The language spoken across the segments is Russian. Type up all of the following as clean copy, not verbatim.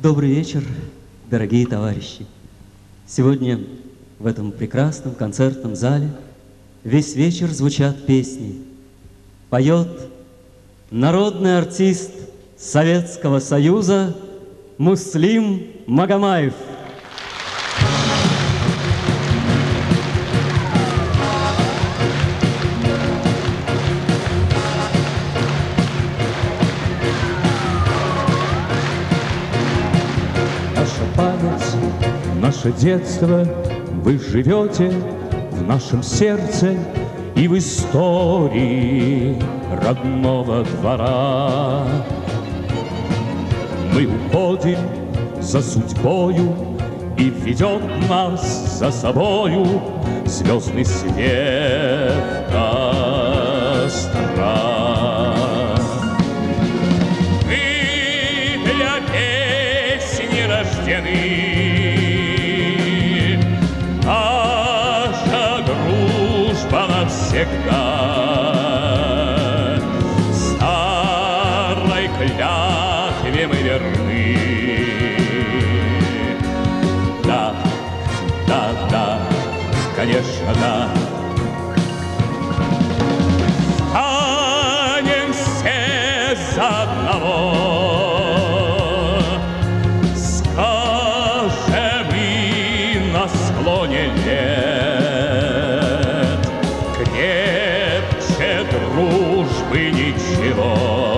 Добрый вечер, дорогие товарищи. Сегодня в этом прекрасном концертном зале весь вечер звучат песни. Поет народный артист Советского Союза Муслим Магомаев. Наше детство, вы живете в нашем сердце и в истории родного двора. Мы уходим за судьбою, и ведет нас за собою звездный свет костра. Мы для песни рождены, всегда старой клятве мы верны. Да, да, да, конечно, да. Станем все за одного, скажем и на склоне лет. Дружбы ничего.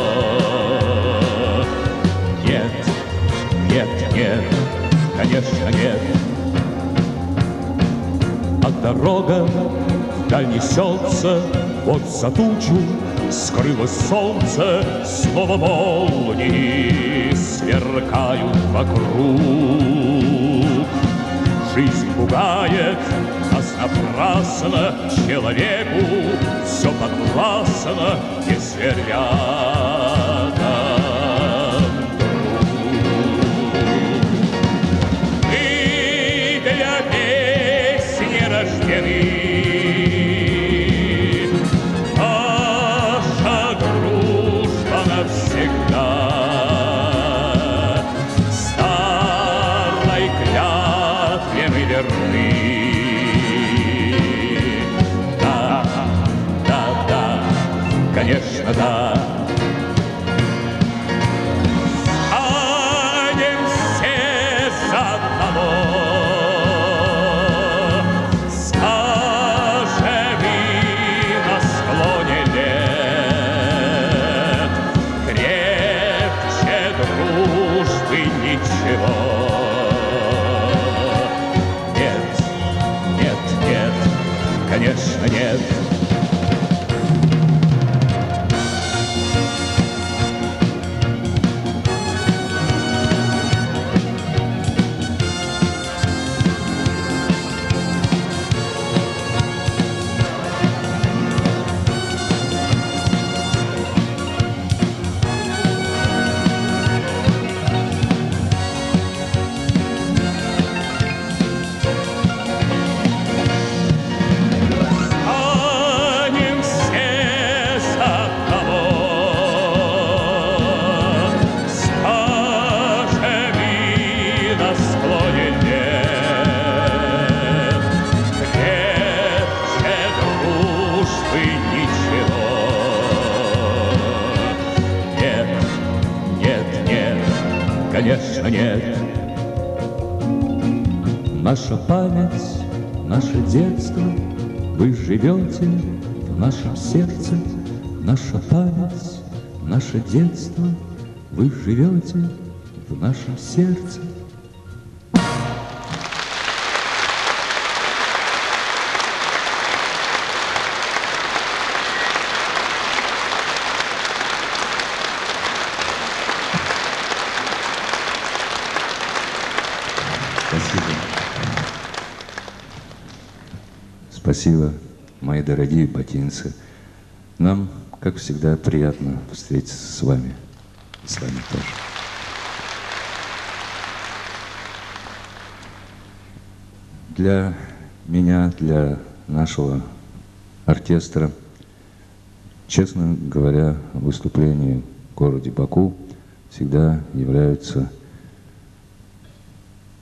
Нет, нет, нет, конечно, нет. А дорога вдаль несется, вот за тучу скрылось солнце, снова молнии сверкают вокруг. Жизнь пугает нас напрасно, человеку все подвластно, если рядом друг. Мы для песни рождены, наша дружба навсегда. Старой клятве мы верны. Конечно, да. Станем все за одного, скажем и на склоне лет, крепче дружбы ничего. Нет, нет, нет, конечно, нет. Конечно, нет. Наша память, наше детство, вы живете в нашем сердце. Наша память, наше детство, вы живете в нашем сердце. Спасибо, мои дорогие ботинцы. Нам, как всегда, приятно встретиться с вами. И с вами тоже. Для меня, для нашего оркестра, честно говоря, выступления в городе Баку всегда являются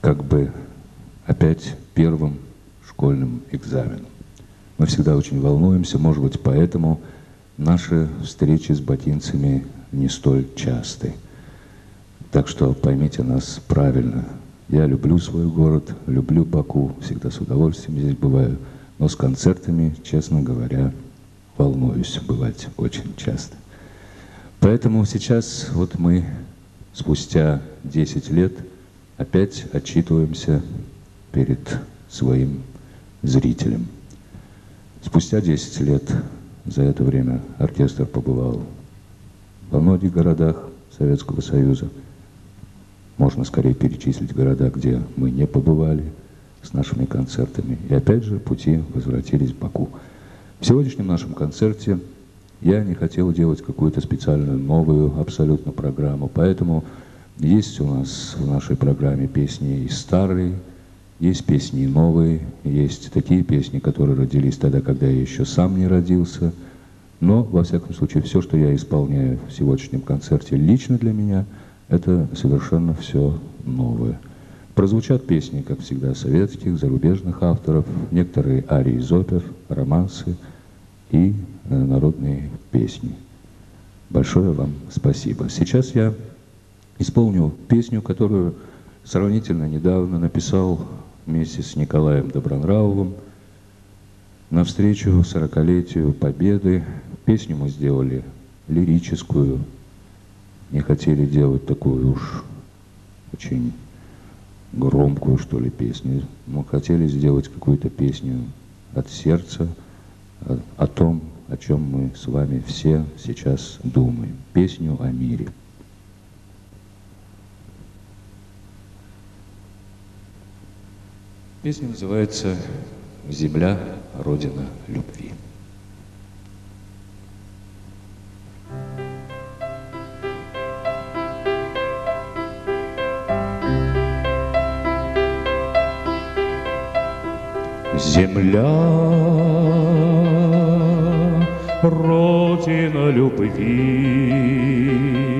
как бы опять первым школьным экзаменом. Мы всегда очень волнуемся, может быть, поэтому наши встречи с ботинцами не столь часты. Так что поймите нас правильно. Я люблю свой город, люблю Баку, всегда с удовольствием здесь бываю, но с концертами, честно говоря, волнуюсь бывать очень часто. Поэтому сейчас вот мы спустя 10 лет опять отчитываемся перед своим зрителем. Спустя 10 лет за это время оркестр побывал во многих городах Советского Союза. Можно скорее перечислить города, где мы не побывали с нашими концертами. И опять же пути возвратились в Баку. В сегодняшнем нашем концерте я не хотел делать какую-то специальную новую абсолютно программу, поэтому есть у нас в нашей программе песни и старые, есть песни и новые, есть такие песни, которые родились тогда, когда я еще сам не родился. Но, во всяком случае, все, что я исполняю в сегодняшнем концерте лично для меня, это совершенно все новое. Прозвучат песни, как всегда, советских, зарубежных авторов, некоторые арии из опер, романсы и народные песни. Большое вам спасибо. Сейчас я исполню песню, которую сравнительно недавно написал вместе с Николаем Добронравовым навстречу 40-летию Победы. Песню мы сделали лирическую, не хотели делать такую уж очень громкую, что ли, песню. Мы хотели сделать какую-то песню от сердца, о том, о чем мы с вами все сейчас думаем. Песню о мире. Песня называется «Земля, Родина любви». Земля, Родина любви,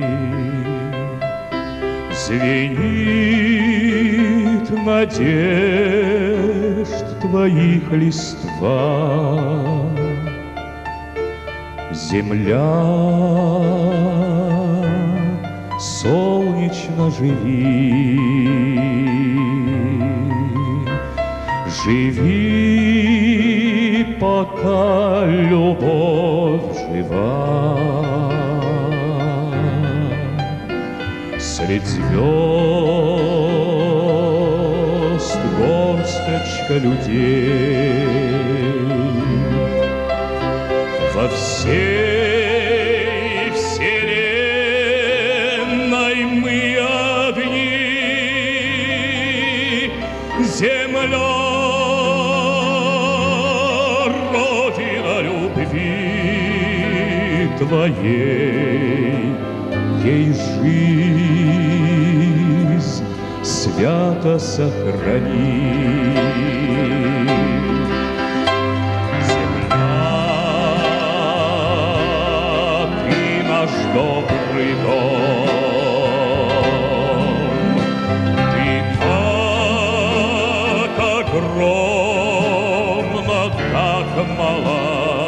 звенит надежд твоих листва. Земля, солнечно живи, живи, пока любовь жива. Средь звезд горсточка людей, во всей вселенной мы одни. Земля, Родина любви твоей, ей жизнь свято сохрани. Земля, ты наш добрый дом, ты так огромна, так мала,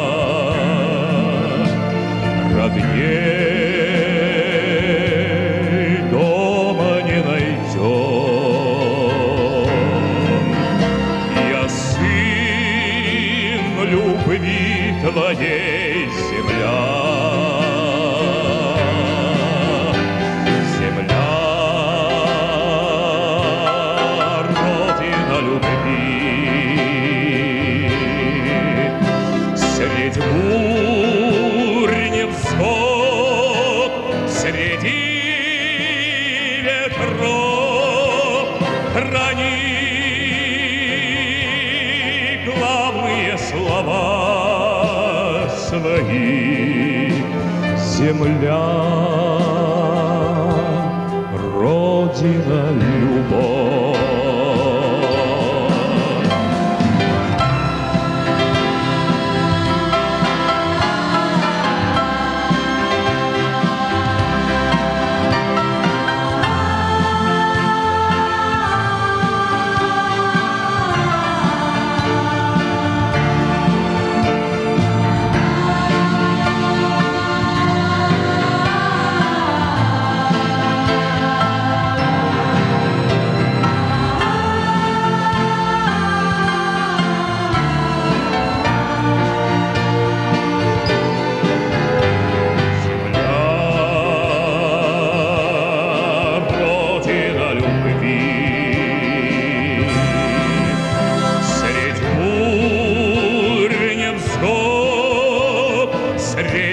родней дома не найдем. Я сын любви твоей, земля, земля, Родина любви. Средь бурь невзгод, среди ветров храни главные слова свои. Земля, Родина любовь.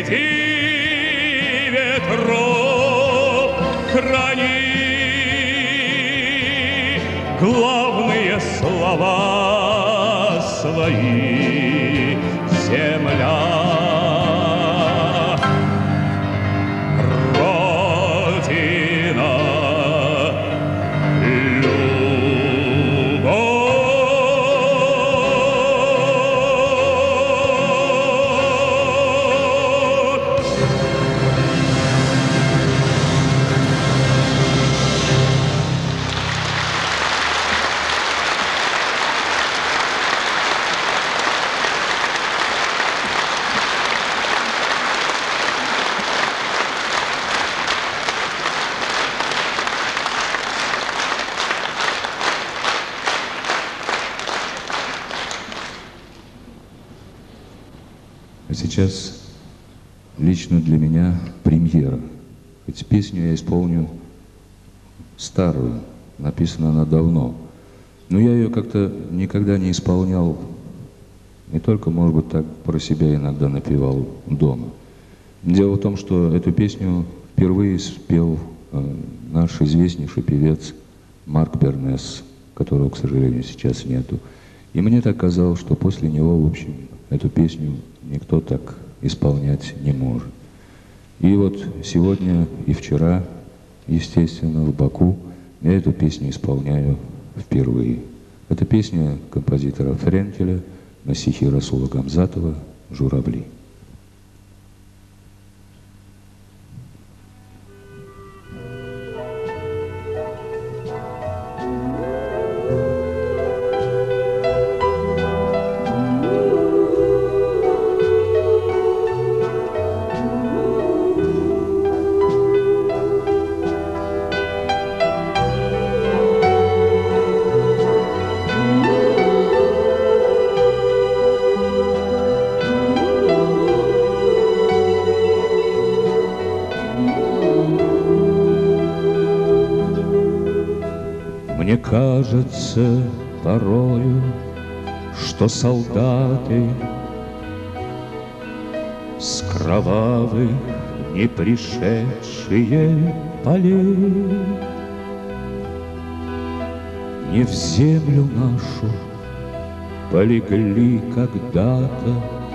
9 ветров храни главные слова свои, земля. Сейчас лично для меня премьера. Хоть песню я исполню старую, написана она давно, но я ее как-то никогда не исполнял, не только, может быть, так про себя иногда напевал дома. Дело в том, что эту песню впервые спел наш известнейший певец Марк Бернес, которого, к сожалению, сейчас нету. И мне так казалось, что после него, в общем, эту песню никто так исполнять не может. И вот сегодня и вчера, естественно, в Баку я эту песню исполняю впервые. Это песня композитора Френкеля на стихи Расула Гамзатова «Журавли». Мне кажется порою, что солдаты с кровавых не пришедшие полей не в землю нашу полегли когда-то,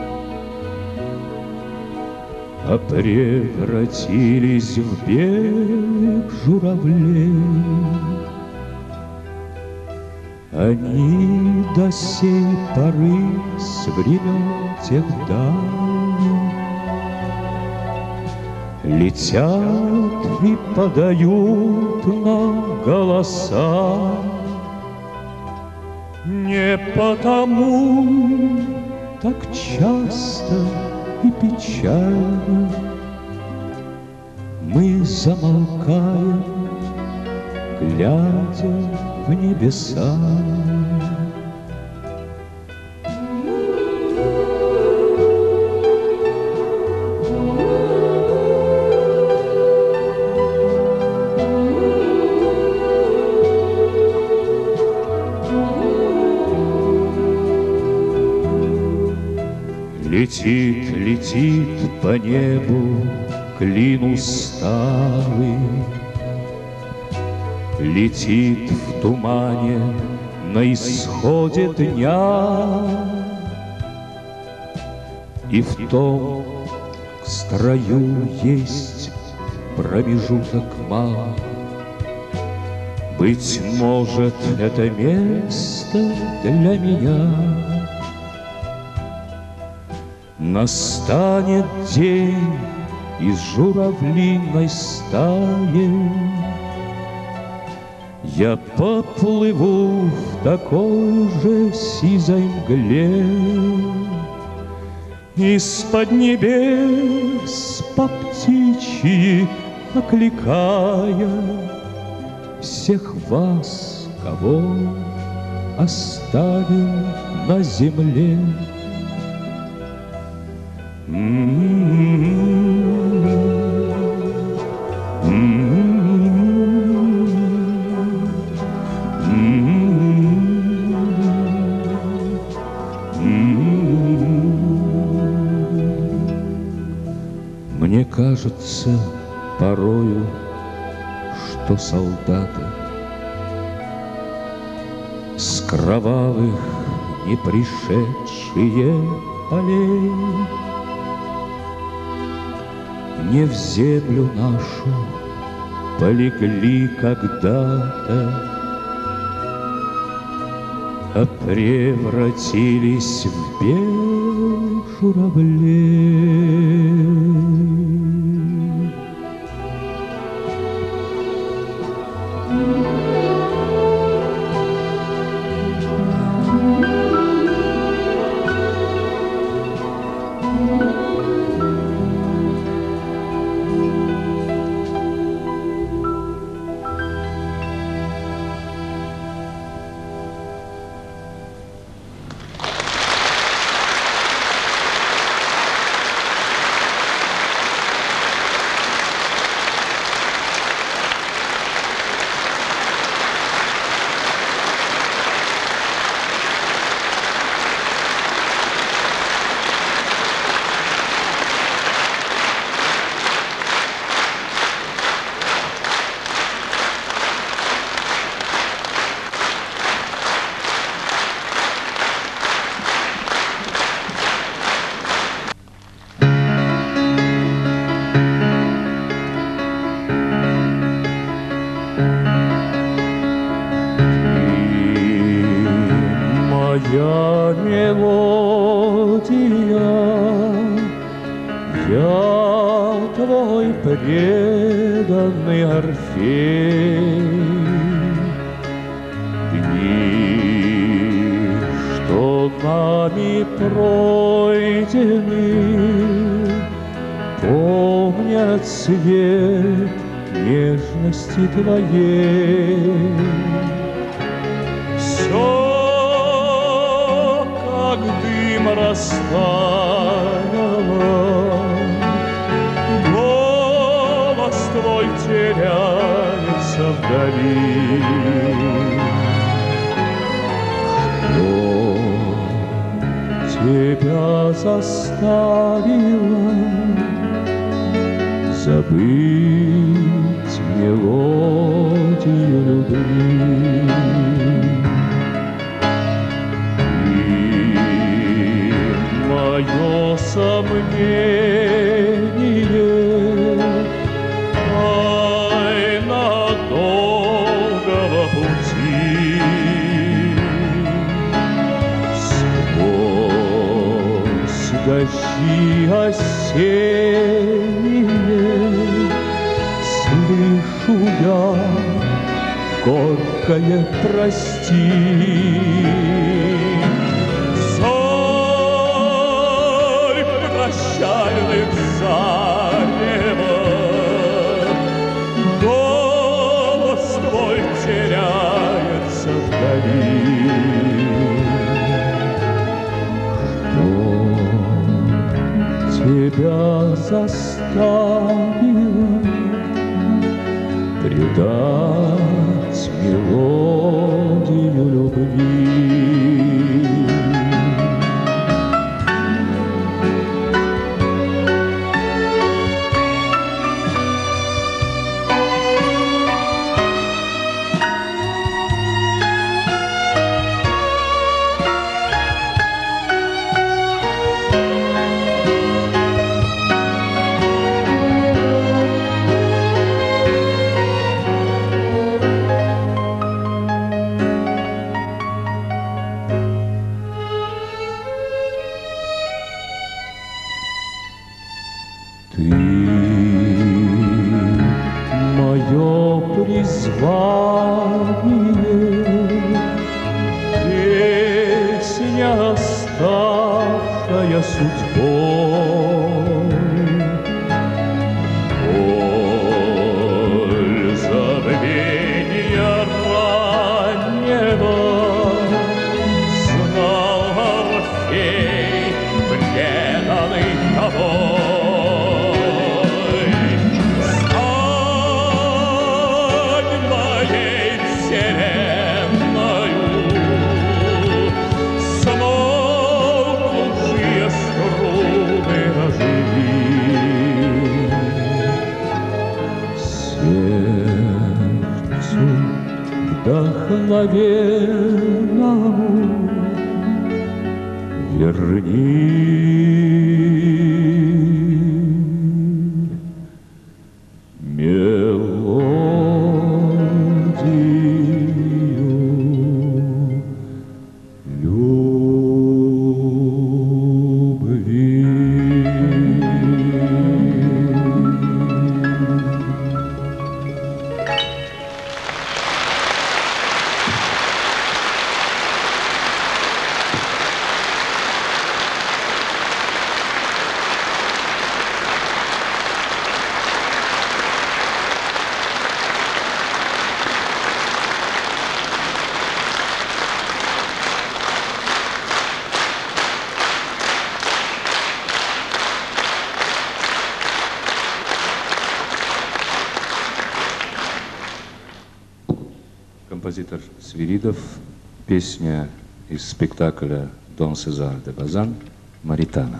а превратились в белых журавлей. Они до сей поры с времен тех давних летят и подают нам голоса. Не потому так часто и печально мы замолкаем, глядя в небеса. Летит, летит по небу клин усталый, летит в тумане на исходе дня, и в том к строю есть промежуток мал. Быть может, это место для меня. Настанет день из журавлиной стаи, я поплыву в такой же сизой мгле, из-под небес по птичьи окликая всех вас, кого оставил на земле. Мне кажется порою, что солдаты с кровавых не пришедшие полей не в землю нашу полегли когда-то, а превратились в белых журавлей. Моя мелодия, я твой преданный Орфей. Дни, что нами пройдены, помнят цвет нежности твоей. Все как дым растаяла, голос твой теряется вдали. Что тебя заставило забыть мелодию любви? Мое сомнение, тайна долгого пути, сквозь дожди осенние слышу я горькое прости. Прощальных заревах голос твой теряется вдали. Что тебя заставило предать мелодию любви? Ты мое призвание, песня, ставшая судьбой. Боль забвения раннего знал Орфей, преданный тобой. Смолкнувшие струны необыкновенному верни мелодию любви. Композитор Свиридов, песня из спектакля «Дон Сезар де Базан» «Маритана».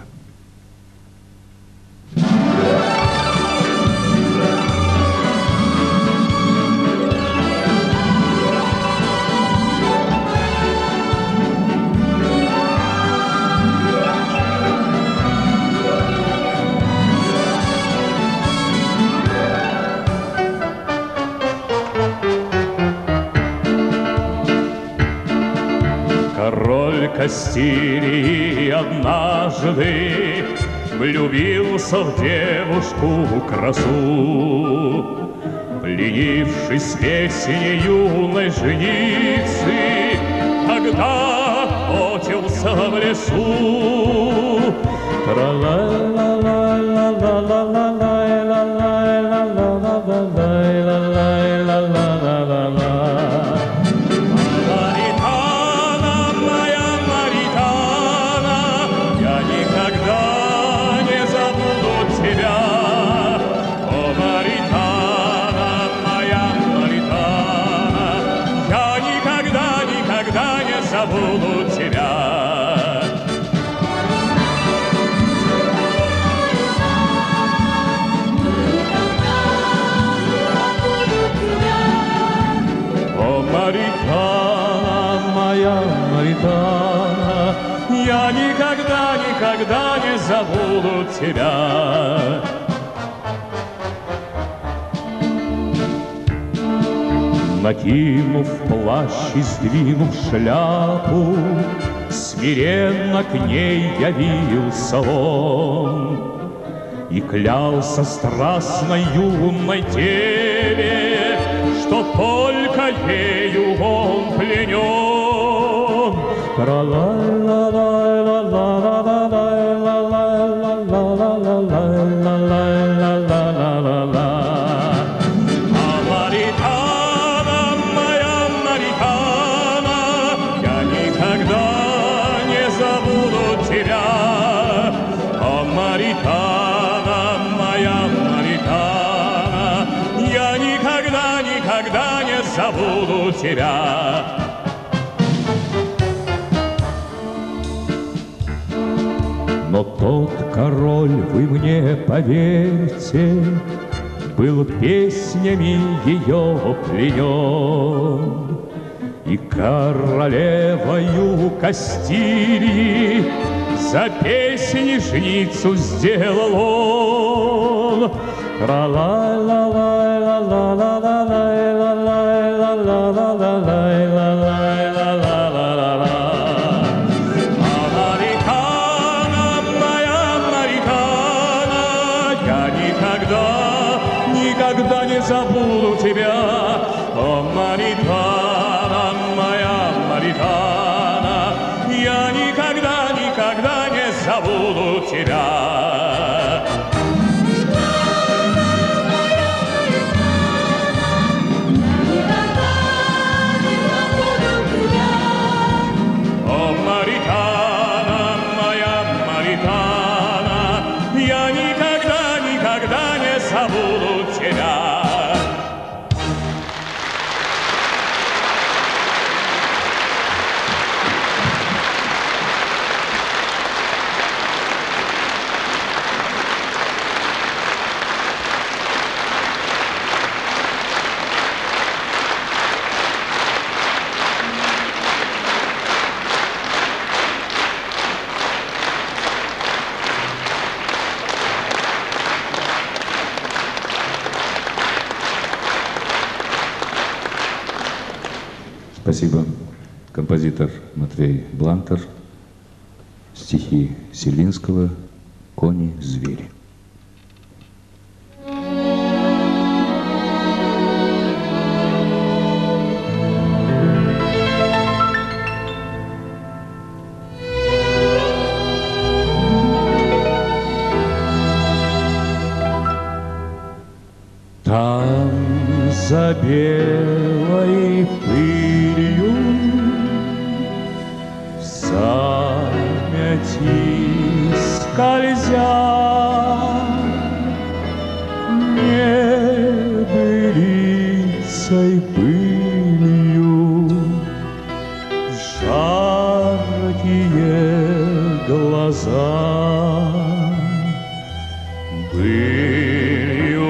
Король Кастилии однажды влюбился в девушку красу, пленившись песней юной женицы, когда охотился в лесу. Забуду тебя. О, Маритана, моя Маритана, я никогда, никогда не забуду тебя. Накинув плащ и сдвинув шляпу, смиренно к ней явился он и клялся страстной юной деве, что только ею он пленен. Забуду тебя. Но тот король, вы мне поверьте, был песнями ее пленен, и королевою Кастилии за песни жницу сделал он. Никогда не забуду тебя, о, Маритана, моя Маритана, я никогда, никогда не забуду тебя. О, Маритана, моя Маритана, я никогда, никогда не забуду тебя. Спасибо. Композитор Матвей Блантер, стихи Селинского «Кони, звери». Там за белой пылью в самяти скользя небылицей пылью жаркие глаза пылью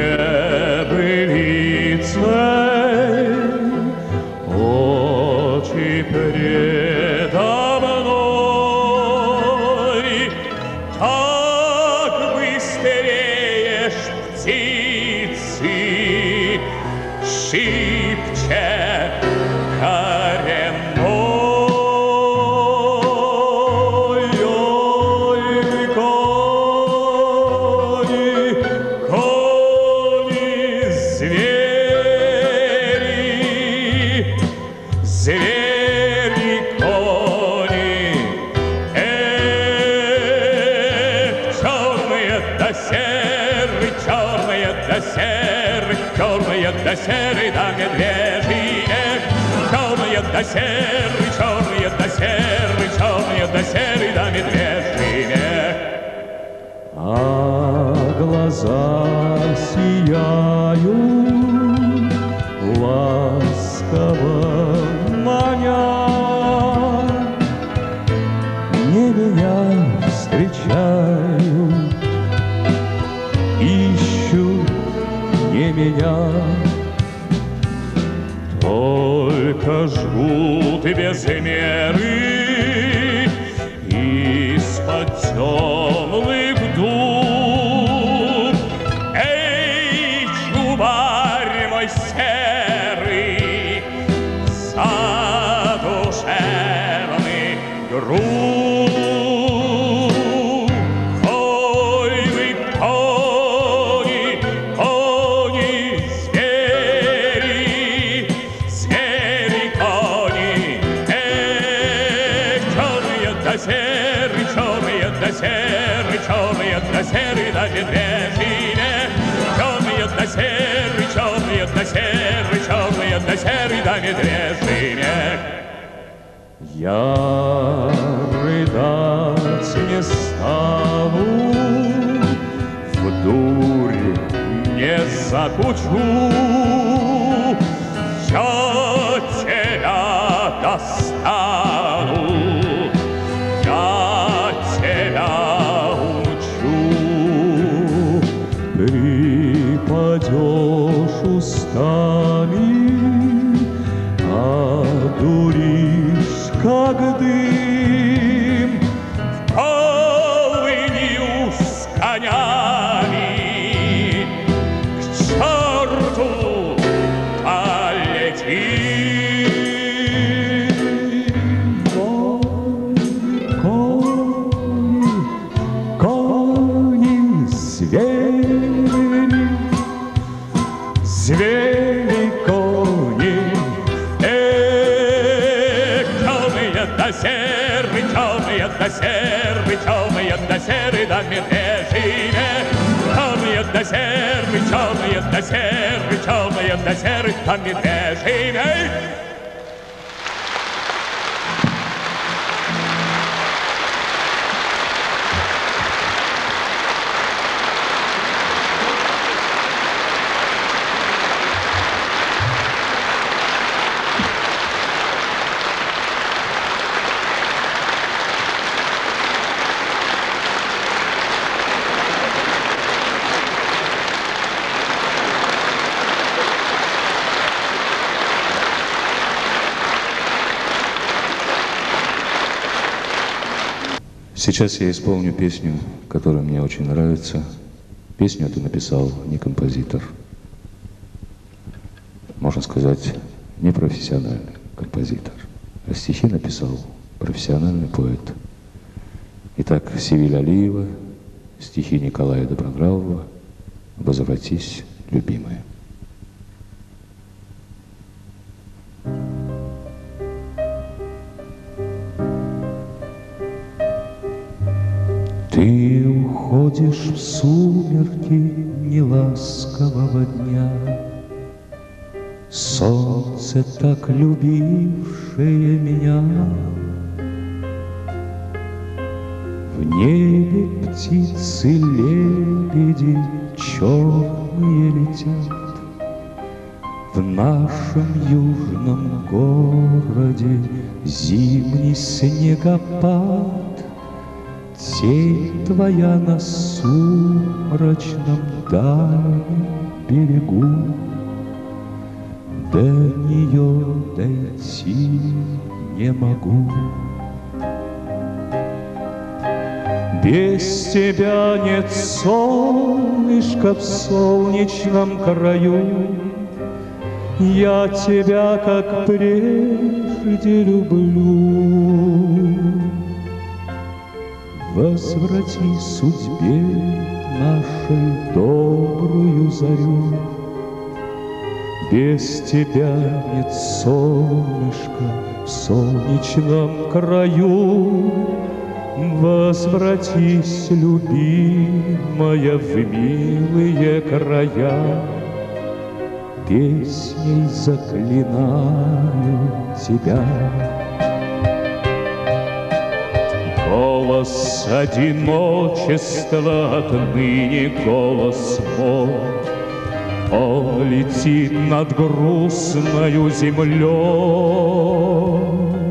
небылицей очи предо мной, так быстрее птицы шибче коренной. Ой, кони, звери, звери, кони, черные да серый, черные да серый, черные да серый да медвежий, черные да серый, черные да серый, черные да серый да медвежий. А глаза сияют, ласково маня, не меня встречают, ищут не меня, только жгут без меры из-под темных дуб. Эй, чубарь мой серый, задушевный груб. Ой, вы кони, кони, звери, звери, кони, черные да серый, черные да серый, черные да серый да медвежий, черные да серый, черные да серый, черные да серый да медвежий. я рыдать не стану, В дурь не закучу, я тебя достану, я тебя учу. припадешь устами, одуришь, как дым, Полынью с конями к черту полети. кони, кони, звери, звери, кони, Черные да серый, черные да серый, черные да серый да медвежий, черные да серый, черные да серый, черные да серый да медвежий. Сейчас я исполню песню, которая мне очень нравится. Песню эту написал не композитор. Можно сказать, непрофессиональный. композитор, а стихи написал профессиональный поэт. Итак, Севиль Алиева, стихи Николая Добронравова «Возвратись, любимая». Ты уходишь в сумерки неласкового дня, солнце, так любившее меня. В небе птицы, лебеди черные летят, в нашем южном городе зимний снегопад. Тень твоя на сумрачном дальнем берегу, до нее дойти не могу. Без тебя нет солнышка в солнечном краю, я тебя, как прежде, люблю. Возврати судьбе нашей добрую зарю, без тебя нет солнышка в солнечном краю. Возвратись, любимая, в милые края, песней заклинаю тебя. Голос одиночества отныне голос мой, он летит над грустною землей.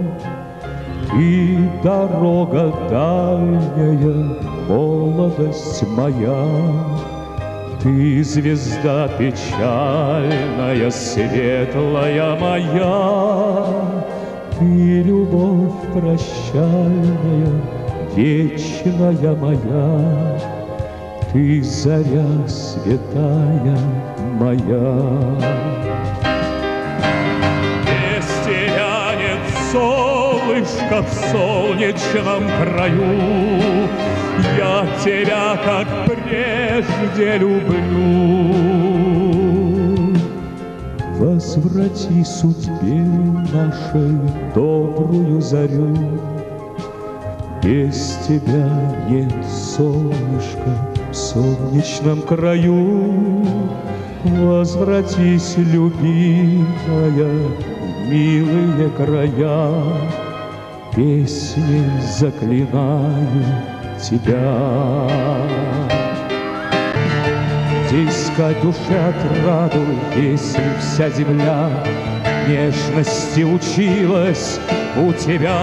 Ты дорога дальняя, молодость моя, ты звезда печальная, светлая моя. Ты любовь прощальная, вечная моя, ты заря святая моя. Без тебя нет солнышка в солнечном краю, я тебя, как прежде, люблю. Возврати судьбе нашей добрую зарю, без тебя нет солнышка в солнечном краю. Возвратись, любимая, в милые края, песней заклинаю тебя. Где искать душе отраду, если вся земля нежности училась у тебя?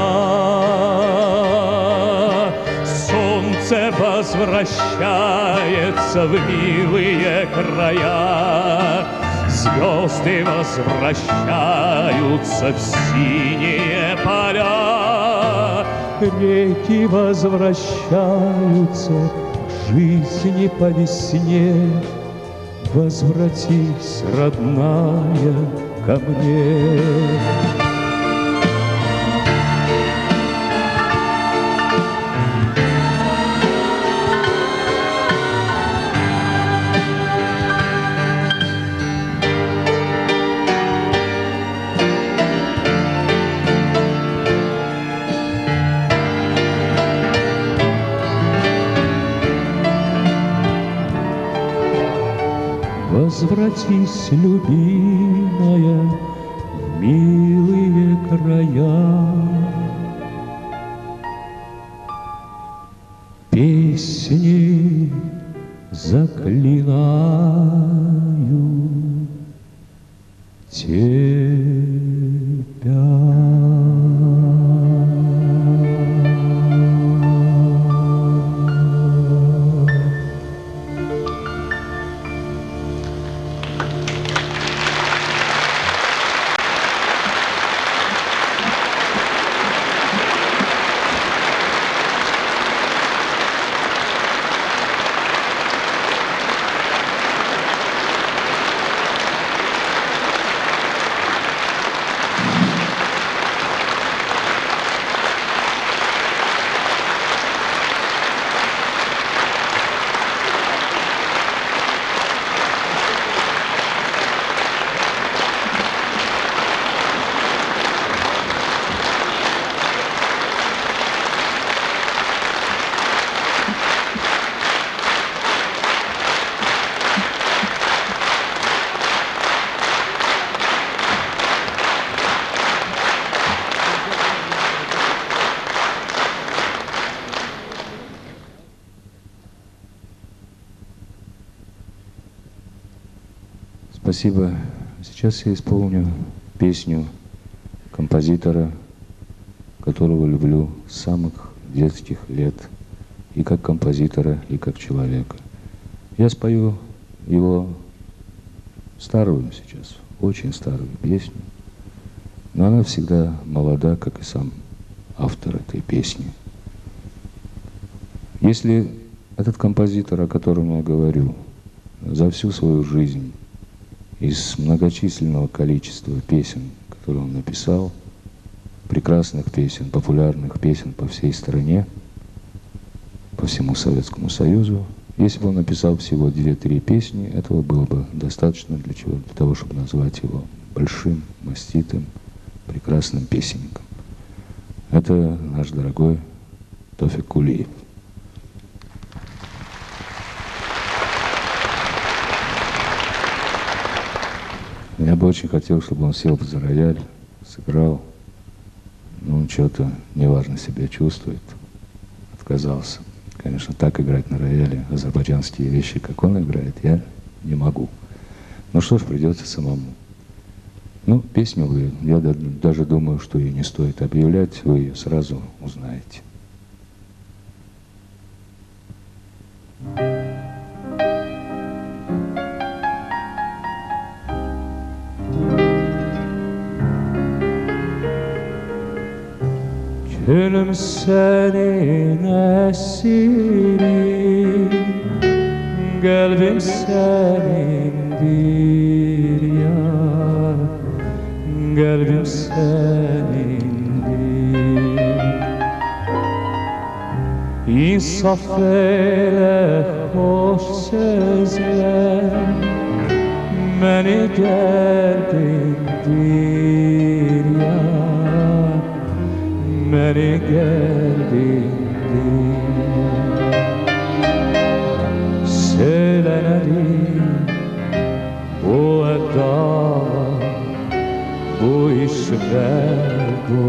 Солнце возвращается в милые края, звезды возвращаются в синие поля, реки возвращаются к жизни по весне. Возвратись, родная, ко мне. Возвратись, любимая, в милые края, песни заклинаю тебя. Спасибо. Сейчас я исполню песню композитора, которого люблю с самых детских лет, и как композитора, и как человека. Я спою его старую сейчас, очень старую песню, но она всегда молода, как и сам автор этой песни. Если этот композитор, о котором я говорю, за всю свою жизнь из многочисленного количества песен, которые он написал, прекрасных песен, популярных песен по всей стране, по всему Советскому Союзу, если бы он написал всего 2-3 песни, этого было бы достаточно для того, чтобы назвать его большим, маститым, прекрасным песенником. Это наш дорогой Тофик Кулиев. Я бы очень хотел, чтобы он сел за рояль, сыграл, но он что-то неважно себя чувствует, отказался. Конечно, так играть на рояле азербайджанские вещи, как он играет, я не могу. Ну что ж, придется самому. Ну, песню вы, я даже думаю, что ее не стоит объявлять, вы ее сразу узнаете. Gülüm senin esirin, kalbim senindir yar, kalbim senindir. İnsaf eyle hoş sözler, beni derdindir yar, beni geldindir. Söyle nedir bu edalar, bu işler bu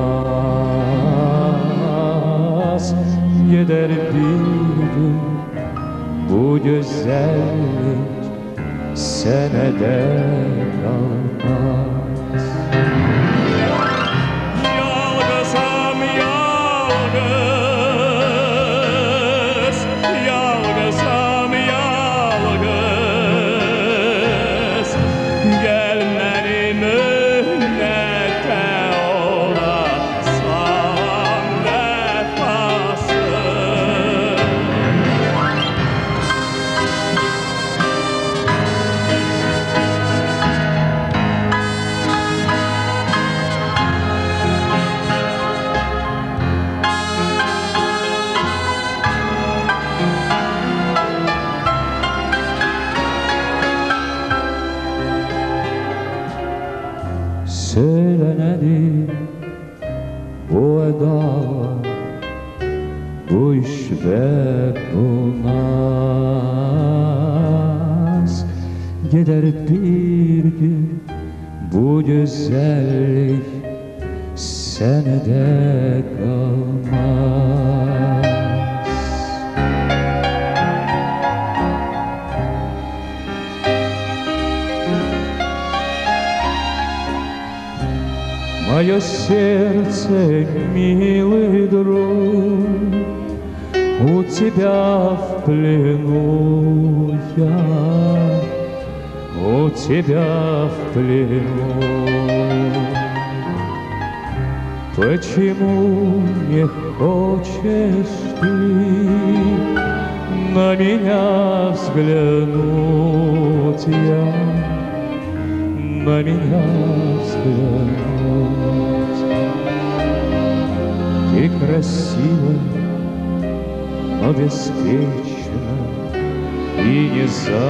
naz. Gider bir gün bu güzellik senede kalmaz. Söyle nedir bu edalar, bu iş ve bu naz. Gider bir gün bu güzellik senede kalmaz. Мое сердце, милый друг, у тебя в плену я, у тебя в плену. Почему не хочешь ты на меня взглянуть, я, на меня взглянуть? Ты красива, но беспечна, и не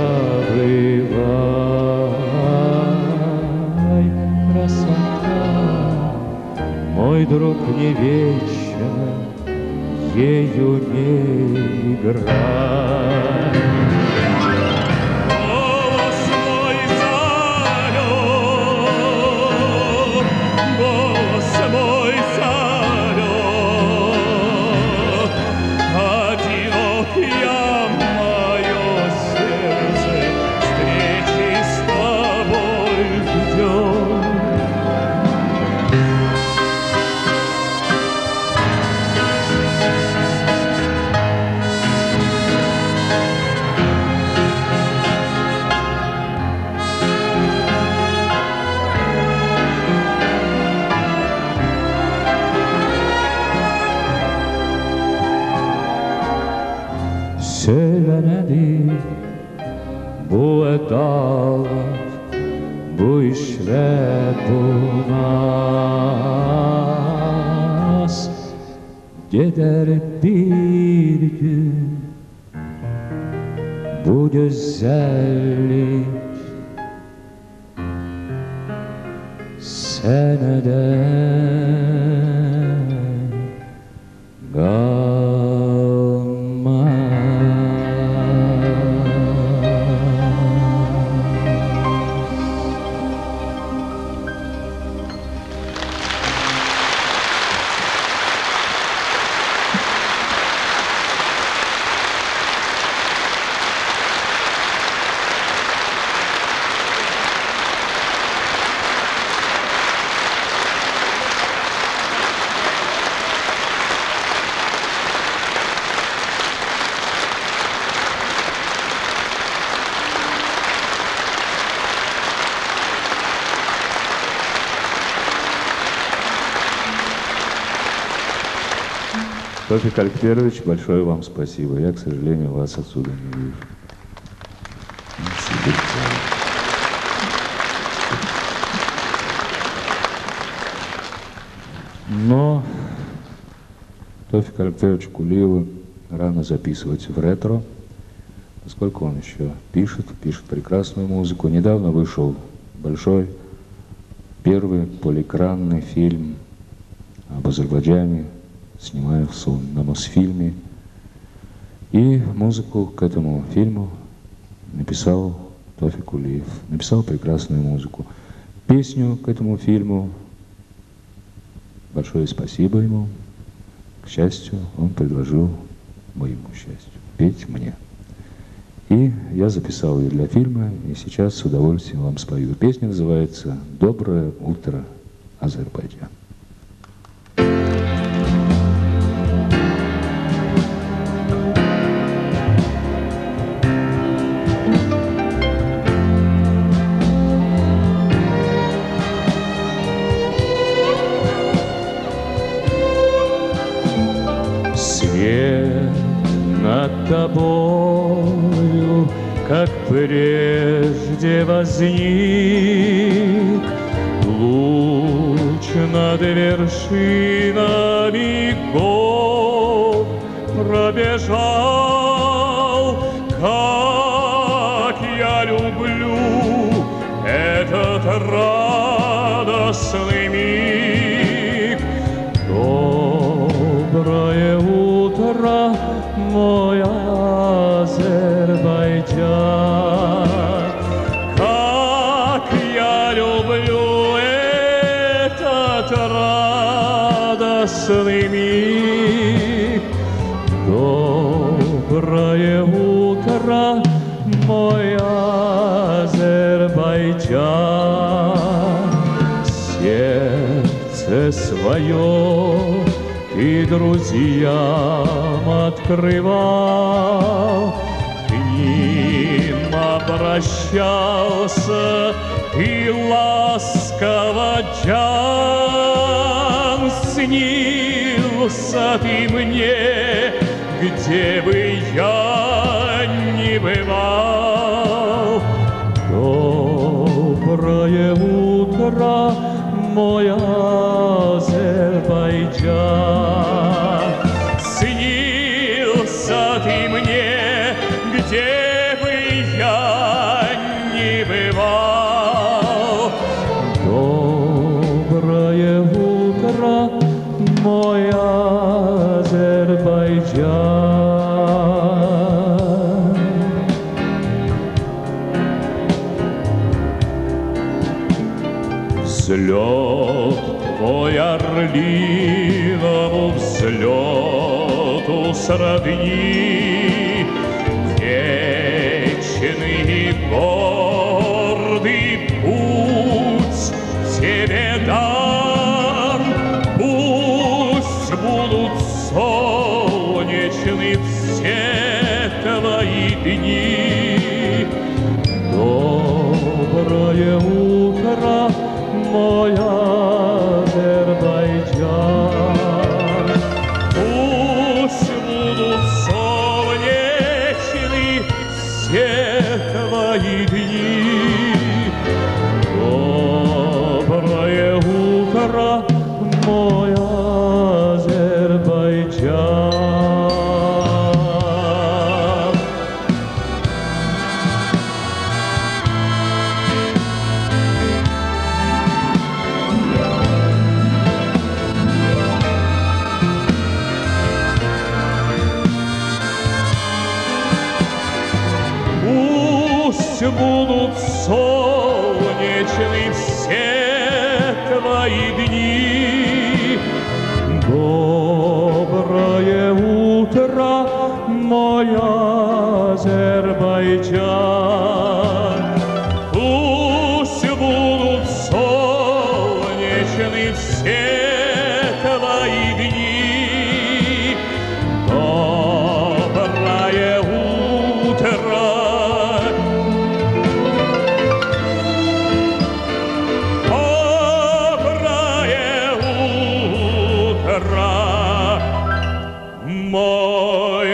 забывай, красота, мой друг, не вечна, ею не играй. Мое сердце встречи с тобой. bu dağlar, bu işler bulmaz. Gider bir gün bu güzellik seneden kalmaz. Тофик Альперович, большое вам спасибо. Я, к сожалению, вас отсюда не вижу. Но Тофика Альперовича Кулиева рано записывать в ретро, поскольку он еще пишет прекрасную музыку. Недавно вышел большой, первый полиэкранный фильм об Азербайджане, снимался он на Мосфильме. И музыку к этому фильму написал Тофик Кулиев. Написал прекрасную музыку. Песню к этому фильму, большое спасибо ему, к счастью, он предложил, моему счастью, петь мне. И я записал ее для фильма, и сейчас с удовольствием вам спою. Песня называется «Доброе утро, Азербайджан». Свет над тобою, как прежде возник, луч над вершинами гор пробежал. Как я люблю этот радостный миг. Доброе утро, мой Азербайджан. Как я люблю этот радостный миг. Доброе утро, мой Азербайджан. Сердце свое ты друзьям открывал, к ним обращался и ласково Джан. Снился ты мне, где бы я ни бывал. Доброе утро, мой Азербайджан. Снился ты мне, где бы я ни бывал. Доброе утро, мой Азербайджан. Взлет твой орлиному взлету сродни, вечный и гордый путь тебе дан. Пусть будут солнечны все твои дни. Доброе утро, мой Азербайджан. Пусть будут солнечны все твои будут солнечны все твои дни. Доброе утро, мой Азербайджан. Пусть будут солнечны все твои дни. Доброе утро. Доброе утро, мой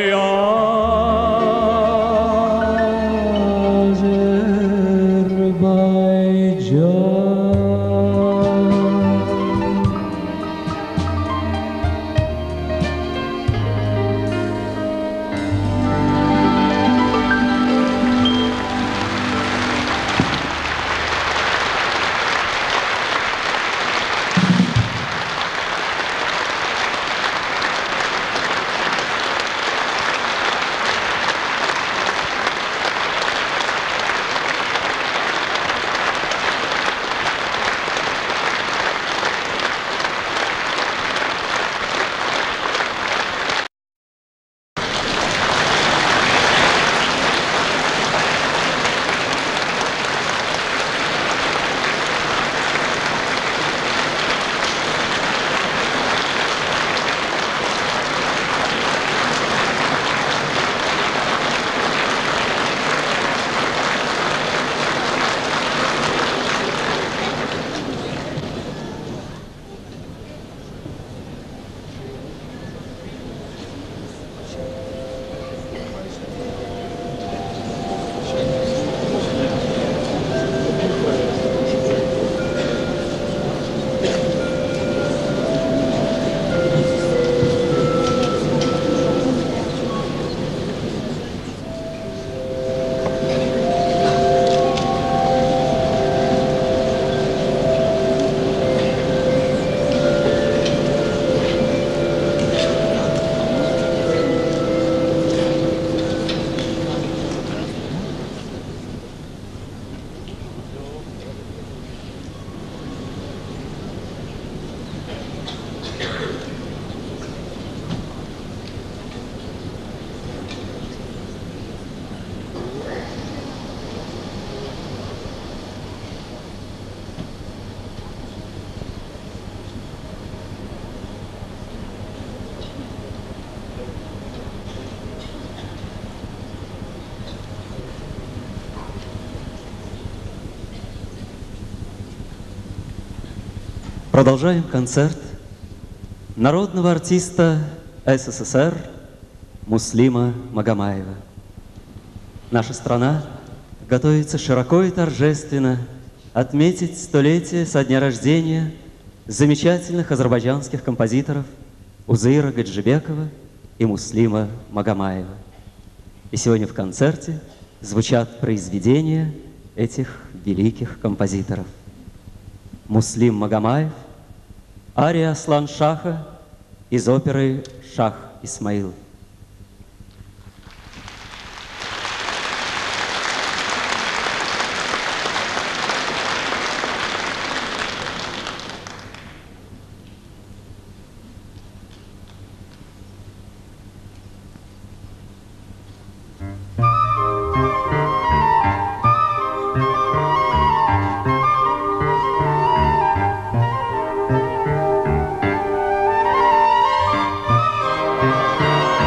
Продолжаем концерт народного артиста СССР Муслима Магомаева. Наша страна готовится широко и торжественно отметить столетие со дня рождения замечательных азербайджанских композиторов Узыра Гаджибекова и Муслима Магомаева. И сегодня в концерте звучат произведения этих великих композиторов. Муслим Магомаев, ария Аслан-Шаха из оперы «Шах Исмаил». —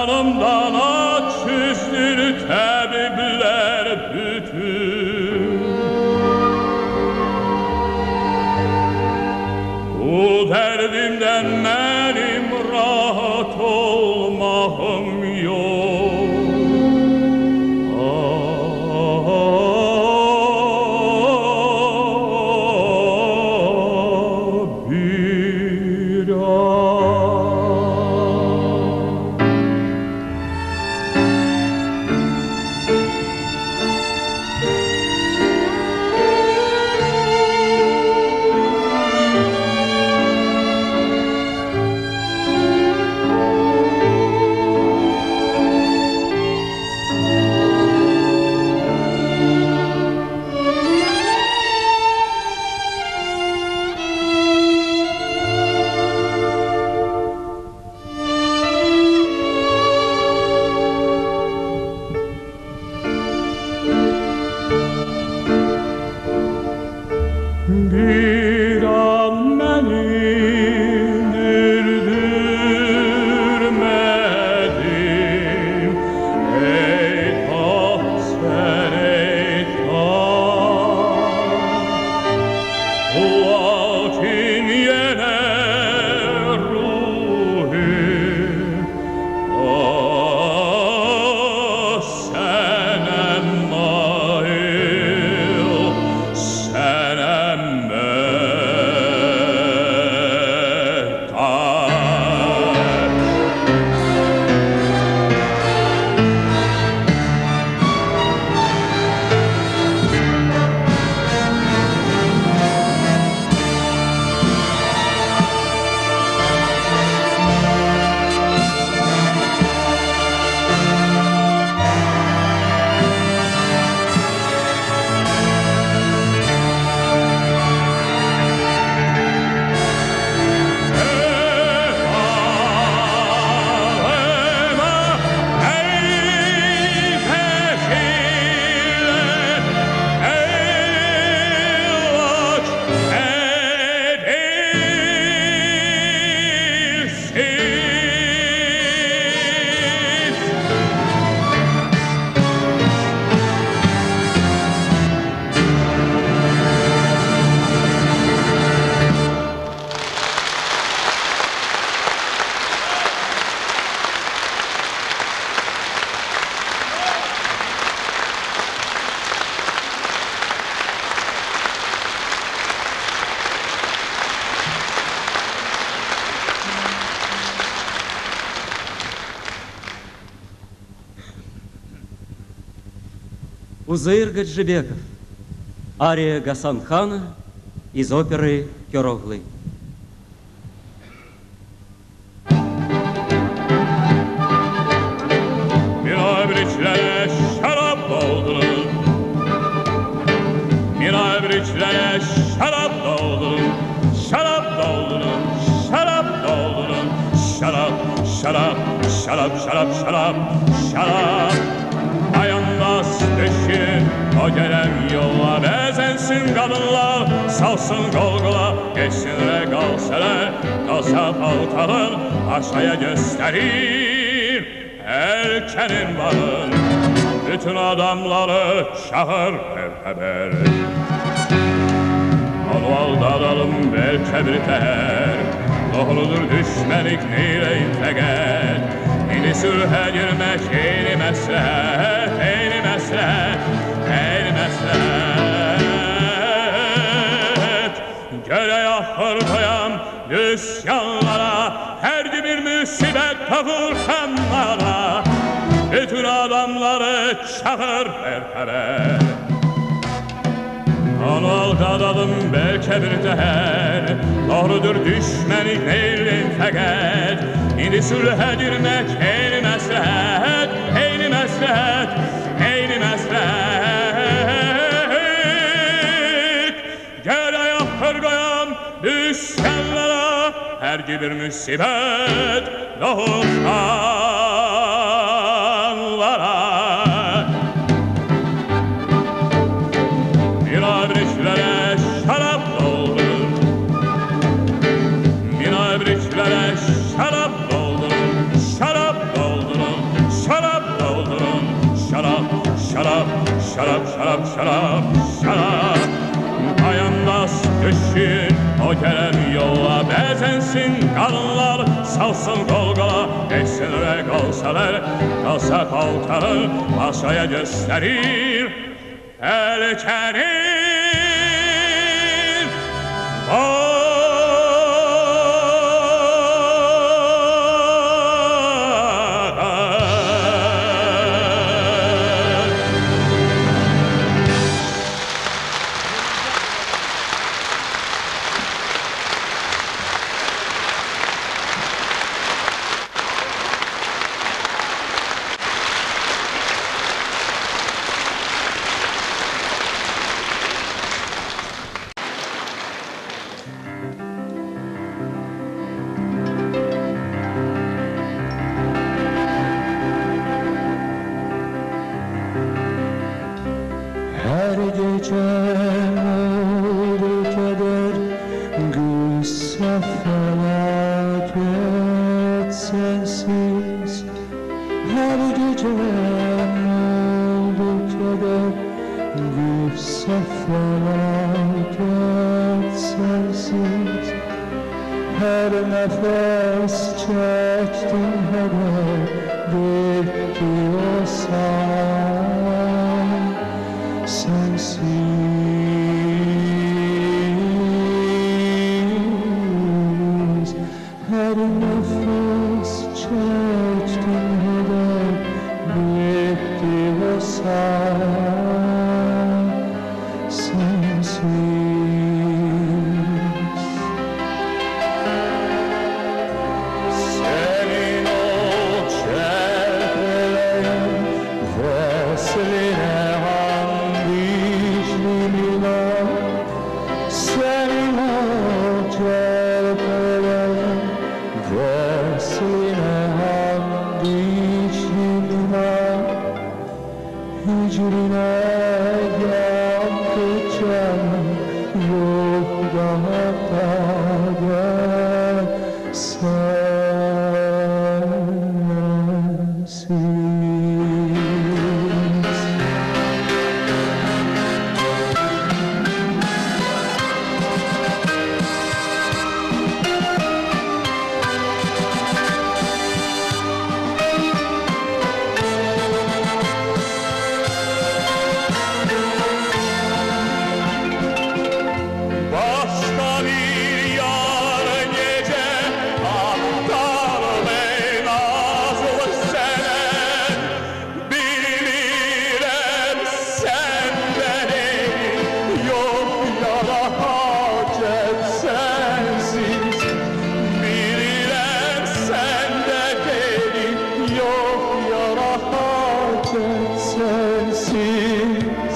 Canımdan aczizdir tabipler bütün. Bu derdimden benim rahat olmağım yok. Bir an beni öldürmedin, ey Tahsin ey Tahsin. Lakin yine ruhum senem nail, senem Узыр Гаджибеков. Ария Гасан-хана из оперы «Кероглы». Minabriçlere şarap doldurun, minabriçlere şarap doldurun, şarap doldurun, şarap doldurun, şarap, şarap, şarap, şarap, şarap, şarap. Ayağındas düşün o gelen yolla, bezensin kadınlar, salsın golgola, geçsin regalseler, kalsa paltalın aşağıya gösterir. Erkenin varın, bütün adamları çağır haber. Onu aldatalım belki bir teher, doğrudur düşmelik neyleyim fəqət. İndi sülhə girmək eyni məsləhət, eyni məsləhət, eyni məsləhət. Görək axır qoyam üsyanlara, hər bir müsibət tapır xanlara. Bütün adamları çağır haber. Onu aldatalım belki bir teher, doğrudur düşmenik neyleyim fəqət. İndi sülhə girmək eyni məsləhət, eyni məsləhət, eyni məsləhət. Gərək axır qoyam düşənlərə, hər bir müsibət doğuşanlara. Minabriçlərə şarap doldurun, minabriçlərə şarap doldurun, şarap doldurun, gelsin kadınlar, salsın kol-kola, geçsin ve kalsalar, kalsa kolları masaya gösterir. Elçenin her gece oldu keder, gülse felaket sensiz. Her gece oldu keder, gülse felaket sensiz. Her nefes çektim heder, bitti o sana sensiz. Her nefes çektim heder, bitti o sana sensiz. Senin o çerpeleyen vesline senin o çerpeleyen vesline andişine, hicrine yandı canım, yok daha kader sensiz. başka bir yar gece aktar bey nazlı senem. Bilirim sen beni yok yara hacet sensiz. Bilirim sen de beni yok yara hacet sensiz.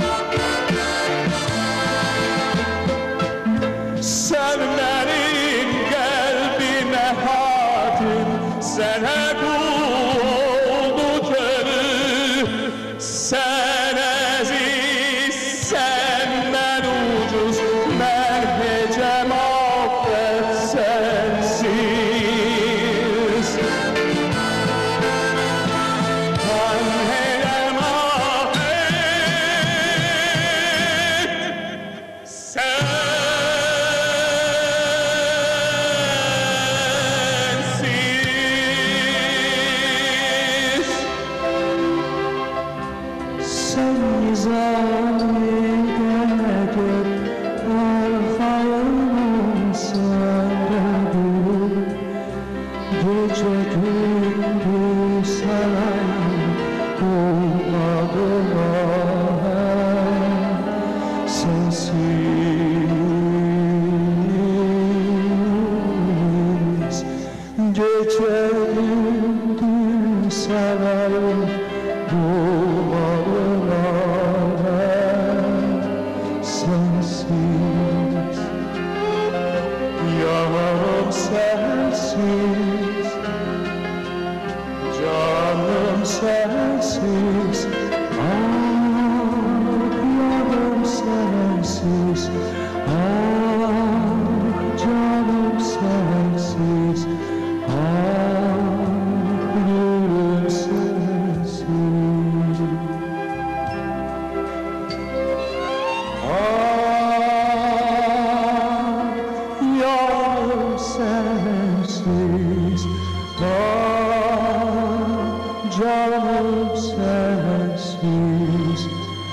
Sevmenin kalbine hatim, sana kul oldu gönül. Sen aziz, senden ucuz, merhecem affet sensiz. Merhecem affet Sen nizamide gel, arxayın sende dur. Gece gündüz sarayım, ummadıma sensiz. Gece gündüz sarayım, ummadıma sensiz. Yanarım sensiz, canım sensiz. Yanarım sensiz, canım sensiz. Gülüm sensiz. Yavrum sen Canım sensiz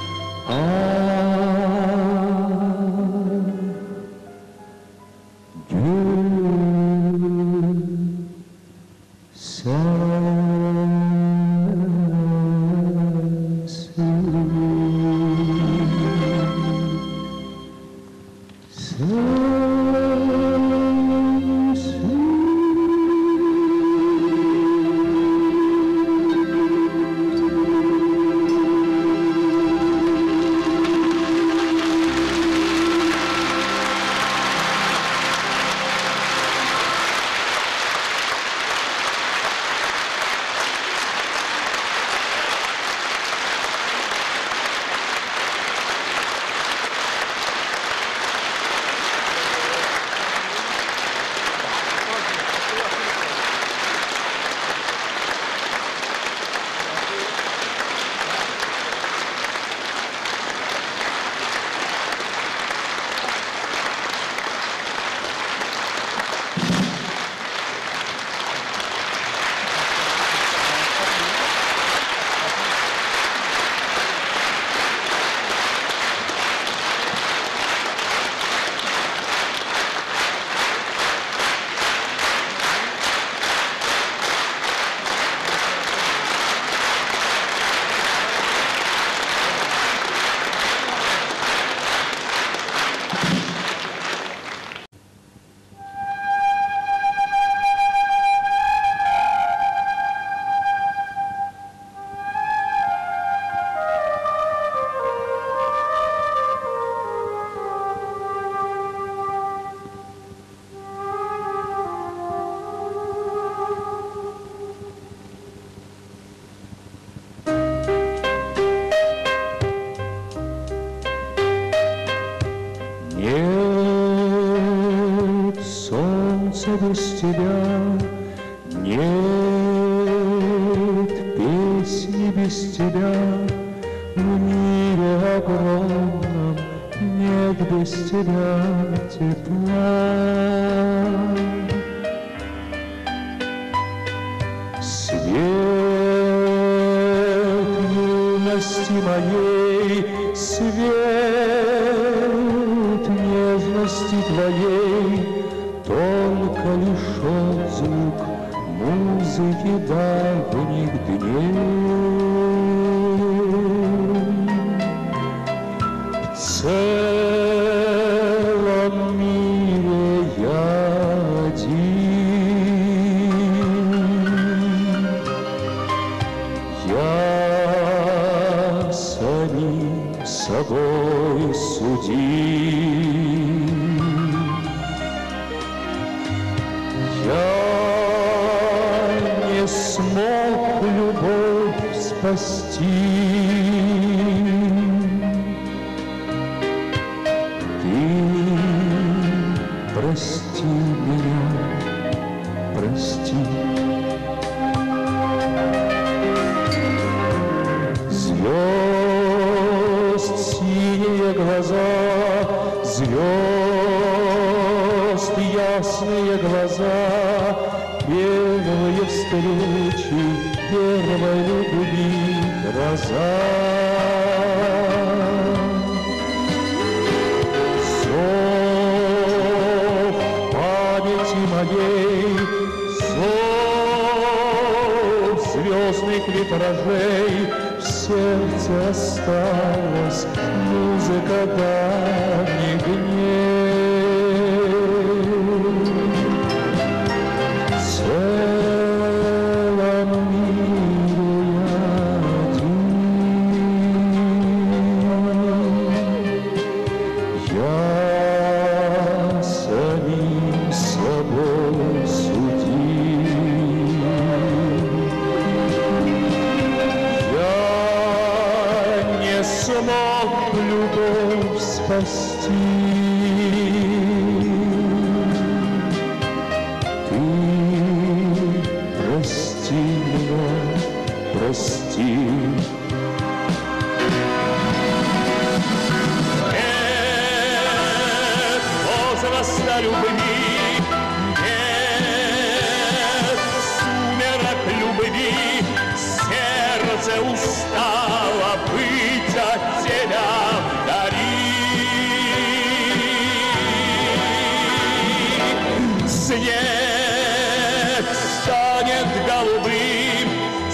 без тебя, нет песни без тебя, в мире огромном нет без тебя тепла. Свет юности моей, свет нежности твоей, только лишь отзвук музыки давних дней. В целом мире я один, я самим собой судим. Я не смог любовь спасти. Ты прости меня, прости. Звезд синие глаза, звезд ясные глаза, первые встречи, первой любви гроза. Зов памяти моей, зов звездных витражей, в сердце осталась музыка давних дней. В целом мире я один, я самим собой судим. Смог любовь спасти. Ты прости меня, прости. Нет возраста любви, нет голубым,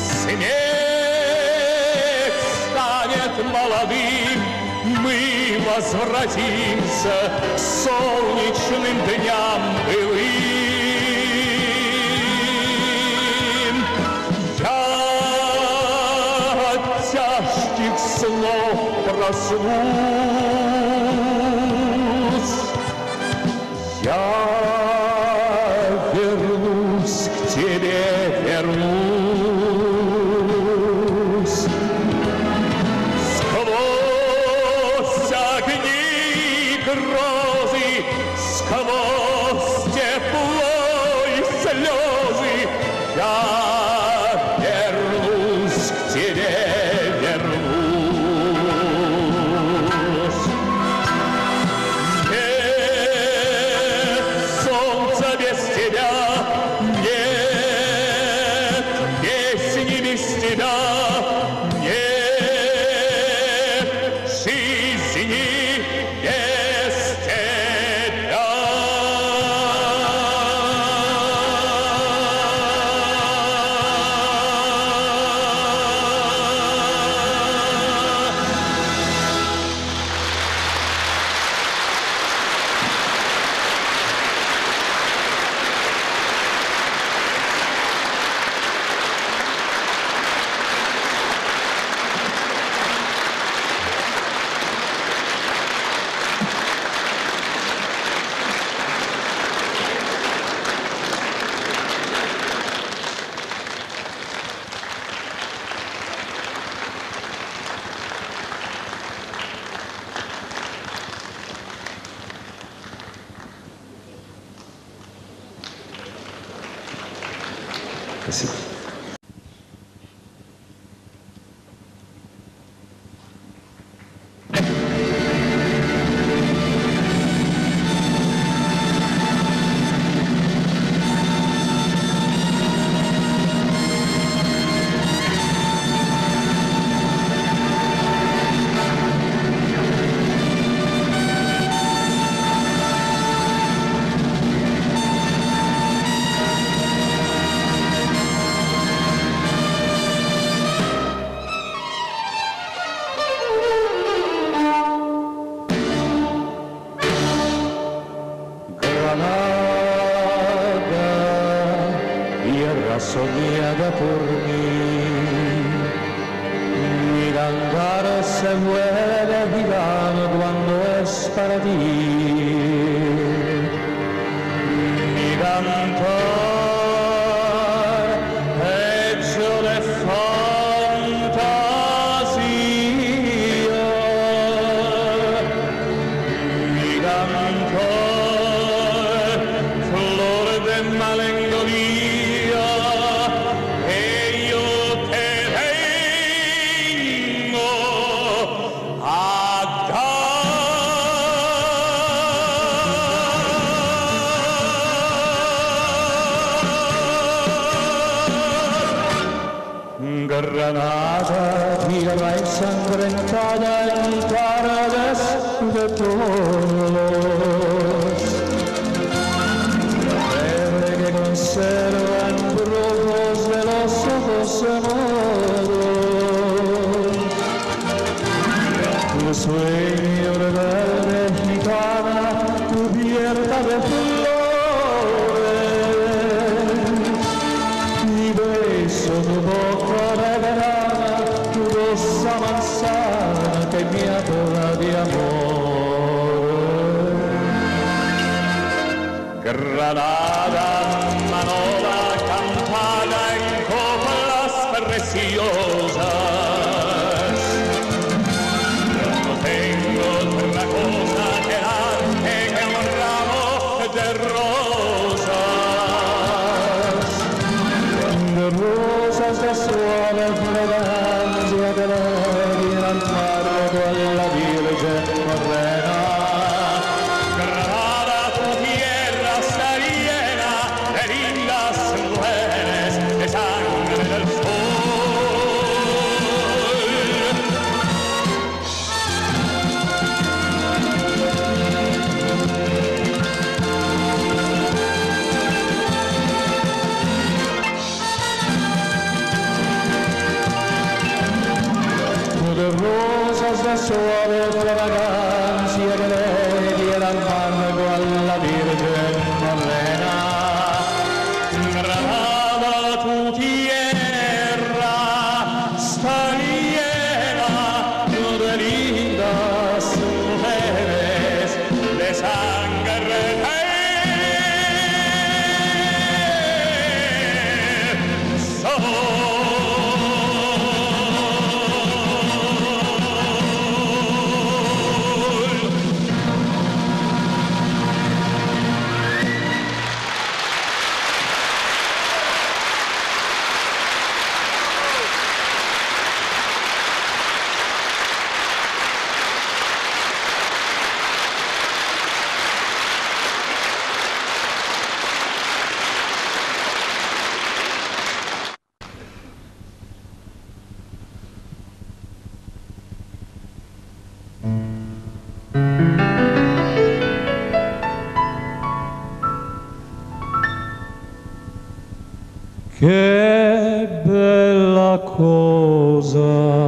смех станет молодым, мы возвратимся к солнечным дням былым. Я от тяжких снов проснусь, я вернусь к тебе, вернусь. Сквозь огни и грозы, сквозь тепло и слезы, я вернусь к тебе, вернусь. Нет солнца без тебя, нет песни без тебя, нет жизни без тебя. Спасибо. Tierra soñada por mí, mi cantar se vuelve gitano cuando es para ti. Mi cantar hecho de fantasía, mi cantar flor de melancolía. Granada, tierra ensangrentada en tardes de toros, la verde que conserva en brujos de los ojos moros, tu sueño rebelde gitana cubierta de flores, y beso tu boca de verano, tu rosa manzana que me habla de amor. Granada, manola cantada en coplas preciosas. No tengo otra cosa que darte que un ramo de rosas. De rosas de suave fragancia que le dieron al mar con la Virgen morena. Granada, tu tierra está llena de lindas mujeres, de sangre del sol. questa suave fragancia che lei diera al margo alla Virgen Morena. Granada, tu tierra está llena de lindas mujeres de sangre. Che bella cosa,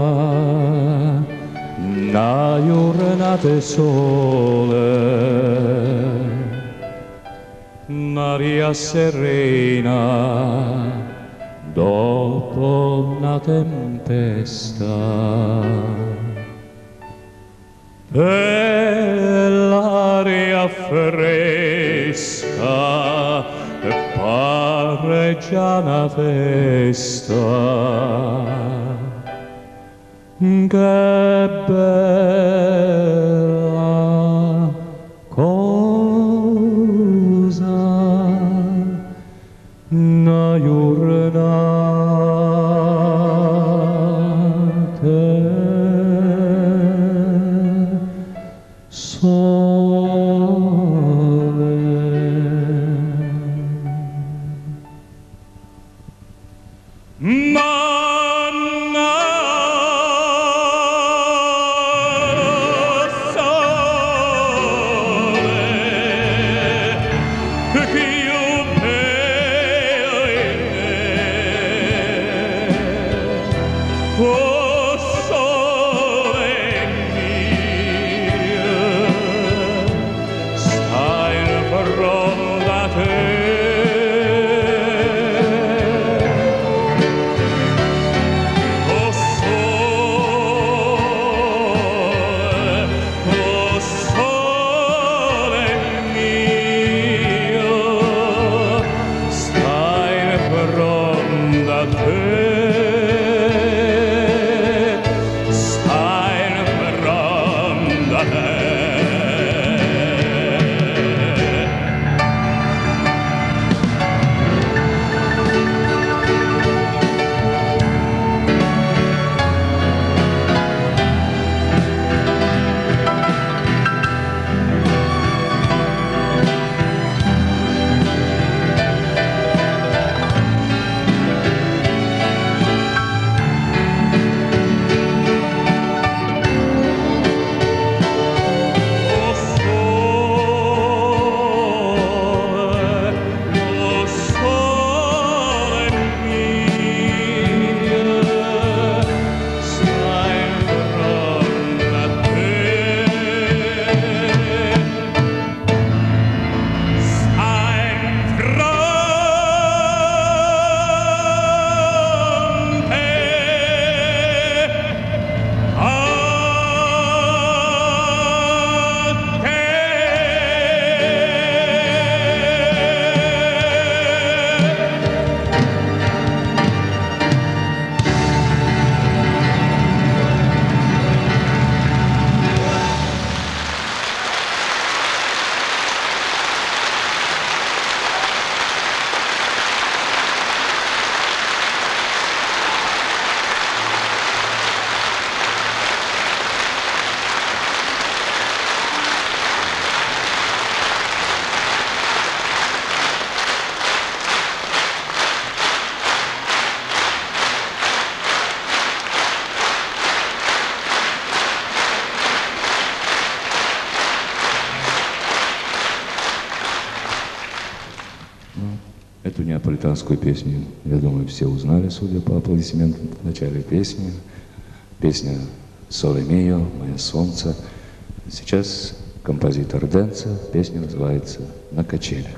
una giornata sole, un'aria serena dopo una tempesta. E l'aria fresca pare già una festa. Che bella cosa, una Эту неаполитанскую песню, я думаю, все узнали, судя по аплодисментам в начале песни. Песня «Соле мио», «Мое солнце». Сейчас композитор Денца, песня называется «На качелях».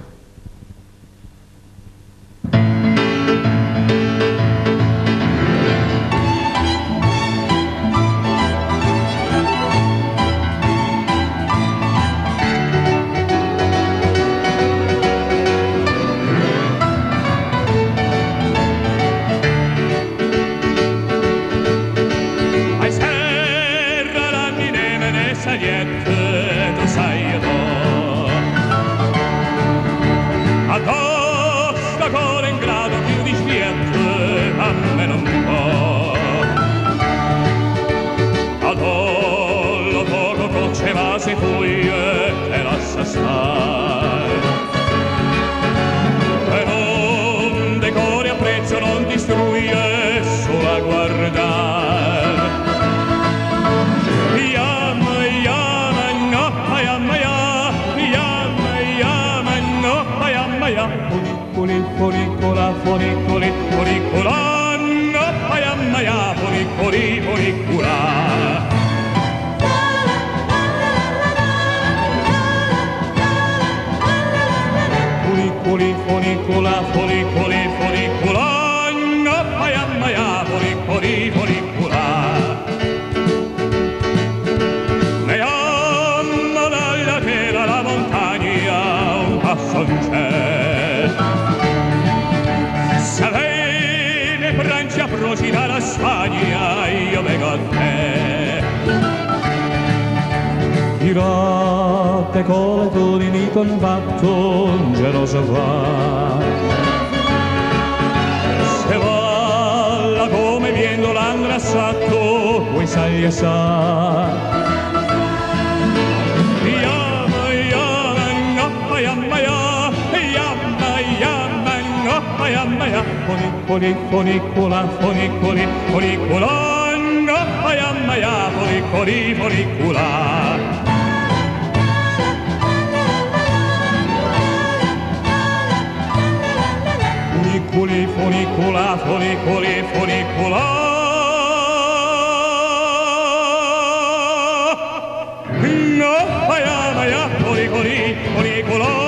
Dalla Spagna io vengo a te. Tirate con le toni di combatto, geloso va. Se balla come viendo l'angrassato, Vuoi sai e sa. Yama, yama, no, yama, yama, yama, no, yama, yama. Funicola, funicoli, Funicola, no, yama, yama, funicula. funicula, Funicula. No, yama, yama, funicula.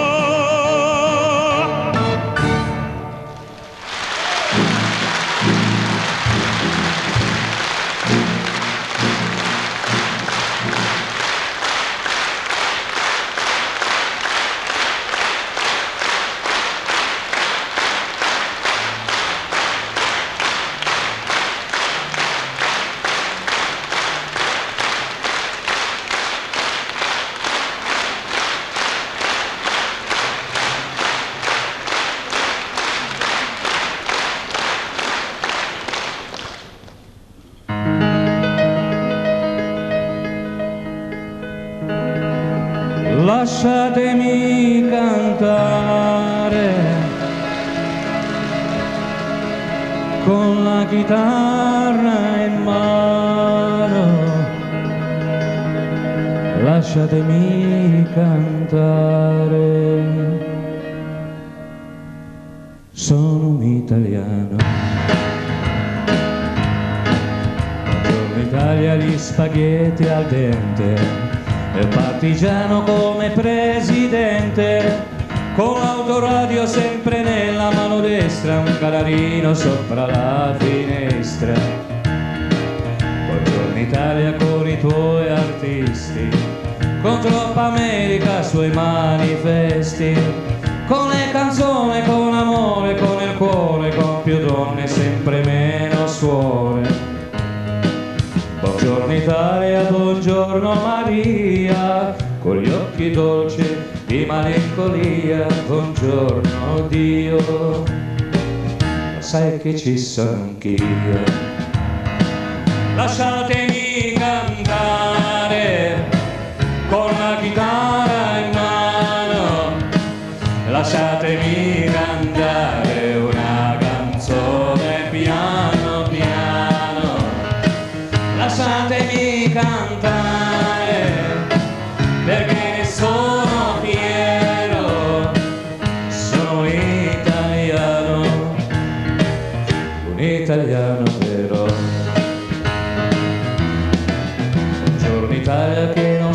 Lasciatemi cantare con la chitarra in mano, lasciatemi cantare. Sono un italiano, buongiorno Italia, gli spaghetti al dente. E partigiano come presidente, con l'autoradio sempre nella mano destra, un canarino sopra la finestra. Buongiorno Italia con i tuoi artisti, con troppa America sui manifesti, con le canzoni, con amore, con il cuore, con più donne, sempre meno suore. Buongiorno Italia, buongiorno Maria, con gli occhi dolci di malinconia, buongiorno Dio, lo sai che ci sono anch'io. Lasciatemi cantare con la chitarra in mano, lasciatemi cantare una canzone piano piano, lasciatemi cantare perché ne sono fiero, sono italiano, un italiano vero.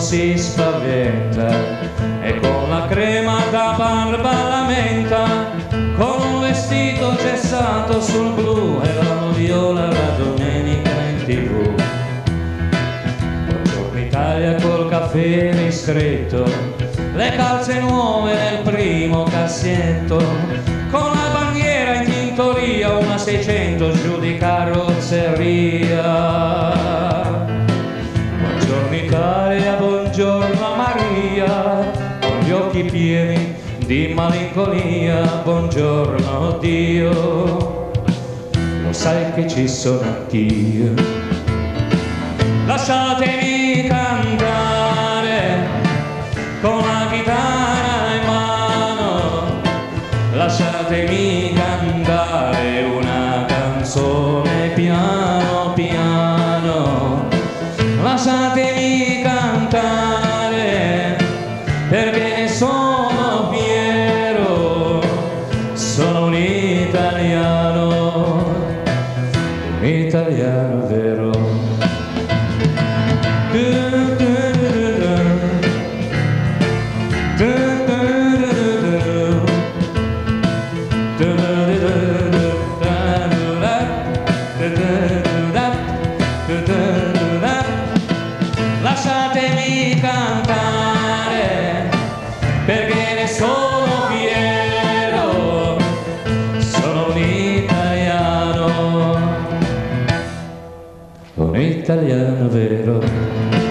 si spaventa e con la crema da barba lamenta, con un vestito gessato sul blu e la viola la domenica in TV. Buongiorno Italia col caffè ristretto, le calze nuove nel primo cassetto, con la bandiera in tintoria, una 600 giù di carrozzeria. Buongiorno Italia, buongiorno Maria, con gli occhi pieni di malinconia, buongiorno Dio, lo sai che ci sono anch'io. Lasciatemi cantare con la chitarra in mano, lasciatemi cantare una canzone piano piano, lasciatemi cantare perché ne sono fiero, sono un italiano vero. Lasciatemi cantare perché ne sono fiero, sono un italiano vero.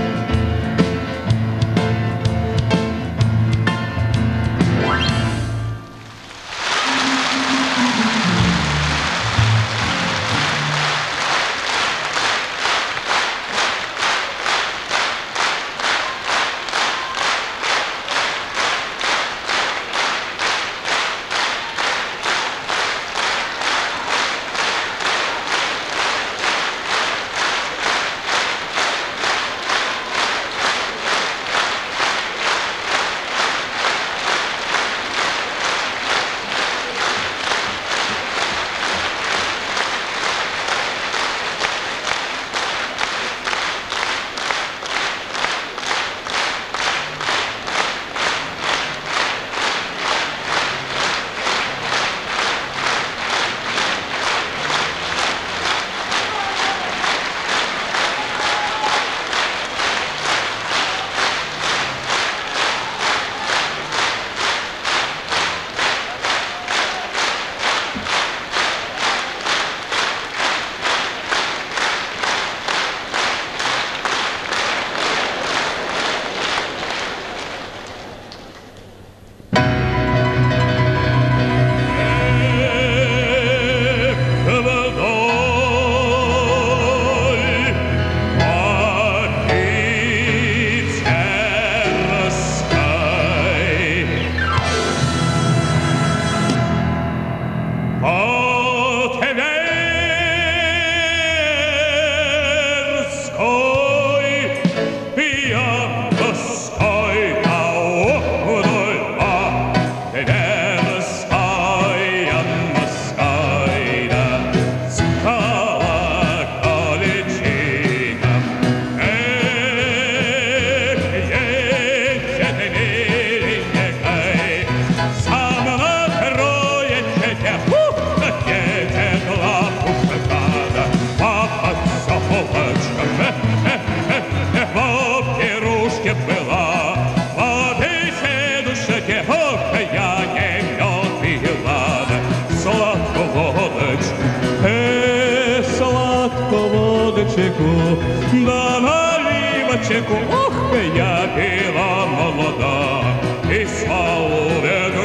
Да наливочку, ох, я пила молода, и славу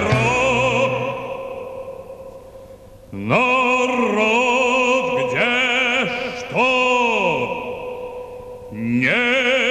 ведро. Народ, где что не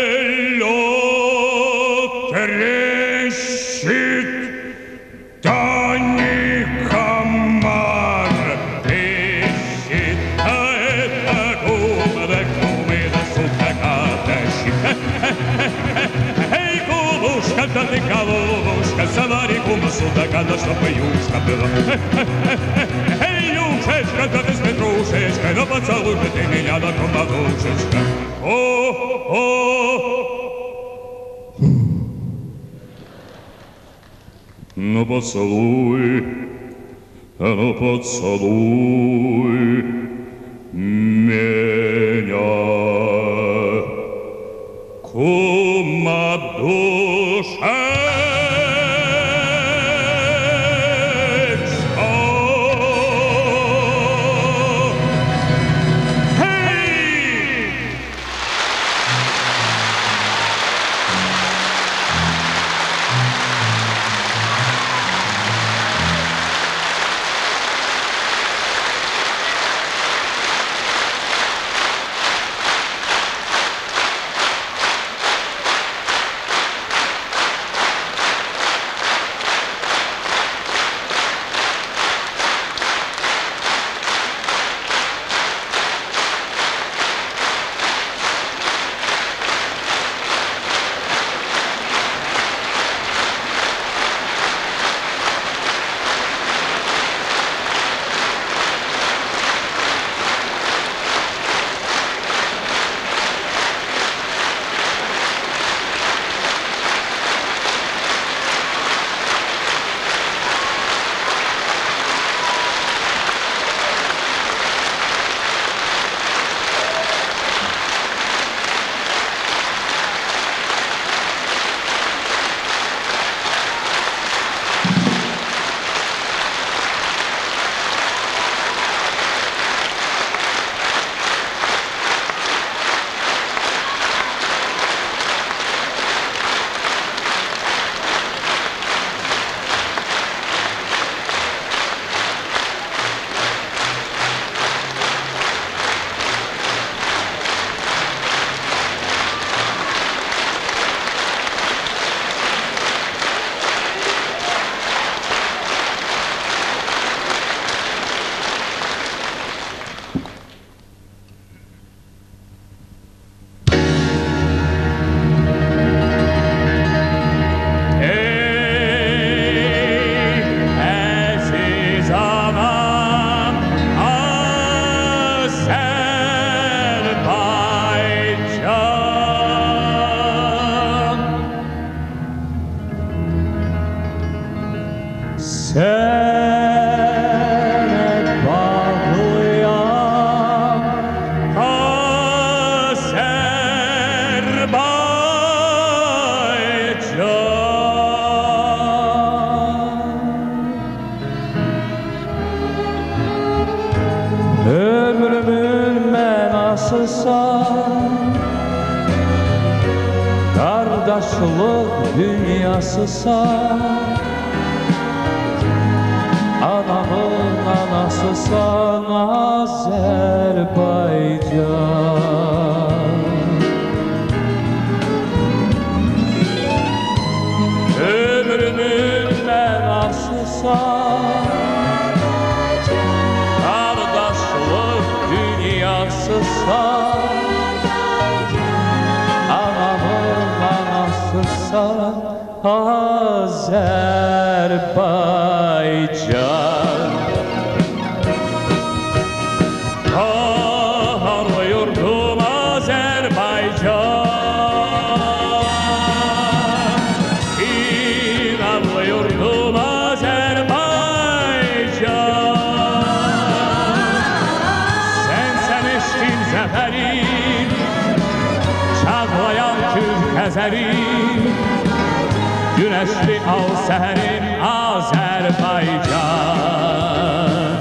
лед трещит, да не комар трещит, а это губа да судака тащит. Эй, голубушка, да ты голубушка, завари губа судака, да чтобы юшка была. Эй, юшечка, да ты с петрушечкой, да поцелуй ты меня, да подушечка. О, Ну поцелуй меня, кума душа. Ömrümün menasısa kardeşlik dünyasısa anamın anasısan Azerbaycan. Ömrümün menasısa kardeşlik dünyasısa anamın anasısa Azerbaycan. Kaharlı yurdum Azerbaycan, inanlı yurdum Azerbaycan. Sen eşkin zaferin, çağlayan kül Xəzərin, güneşli al seherin Azerbaycan.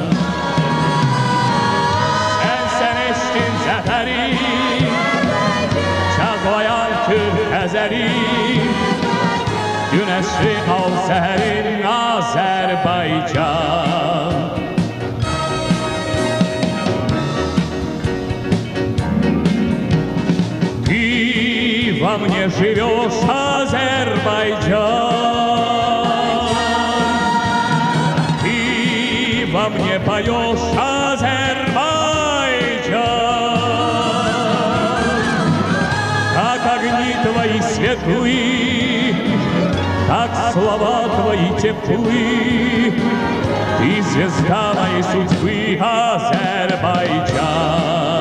Sen eşkin zaferin, çağlayan kül Xəzərin, güneşli al seherin Azerbaycan. Во мне живешь, Азербайджан, и во мне поешь, Азербайджан. Как огни твои светлые, как слова твои теплые, ты звезда моей судьбы, Азербайджан.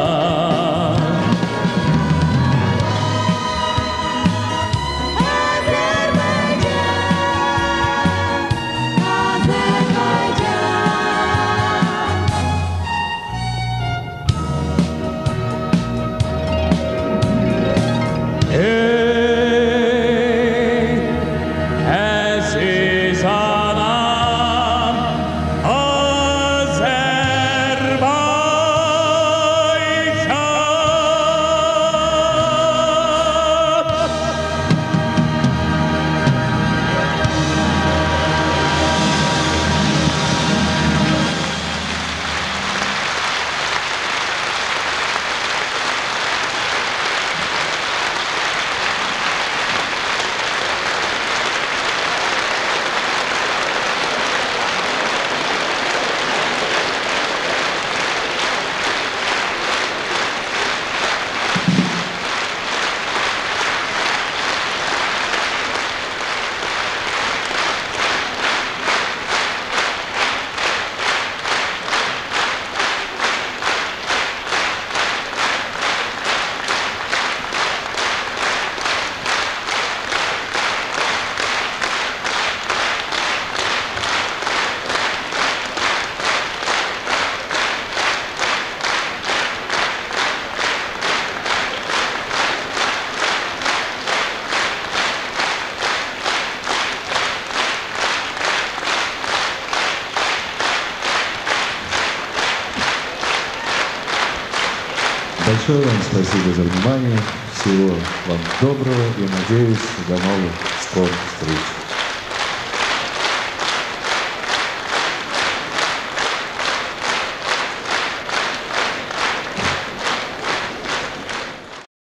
Большое вам спасибо за внимание. Всего вам доброго и, надеюсь, до новых скорых встреч.